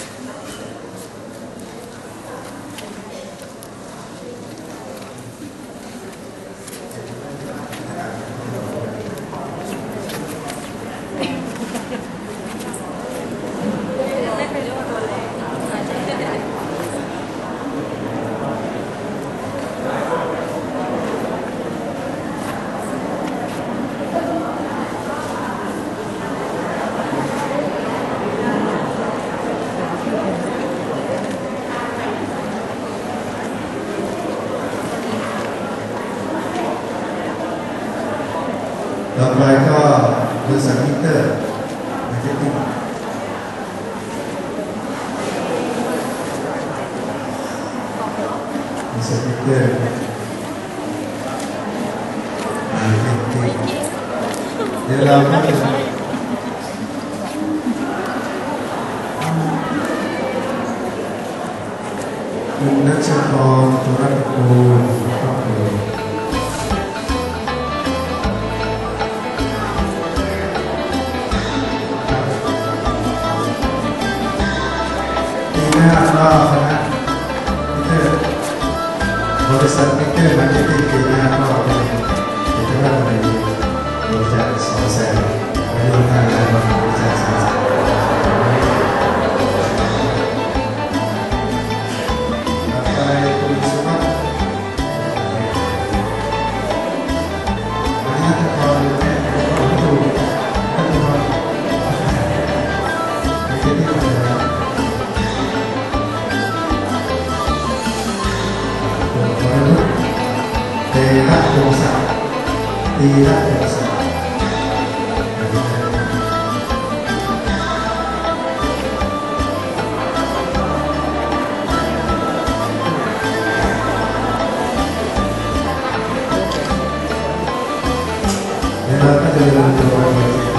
ต่อไปก็บริษัทมิเตอร์มาร์เก็ตติ้งบริษัทมิเตอร์มาร์เก็ตติ้งเดี๋ยวเราก็จะคุณนัชพรธุรตระกูลครอบครัวก็คณะมิเตอร์บริษัทมิเตอร์มาร์เก็ตติ้งปีหน้าก็เป็นกิจกรรมในบริษัทสองแสนอายุการงานของบริษัทสองแสนต่อไปคุณสุภาพวันนี้ท่านพอรู้ไหมผมดูท่านพอมาร์เก็ตติ้งแล้วเตระโยสะตีระโยสะแล้วเราก็จะเดินตัว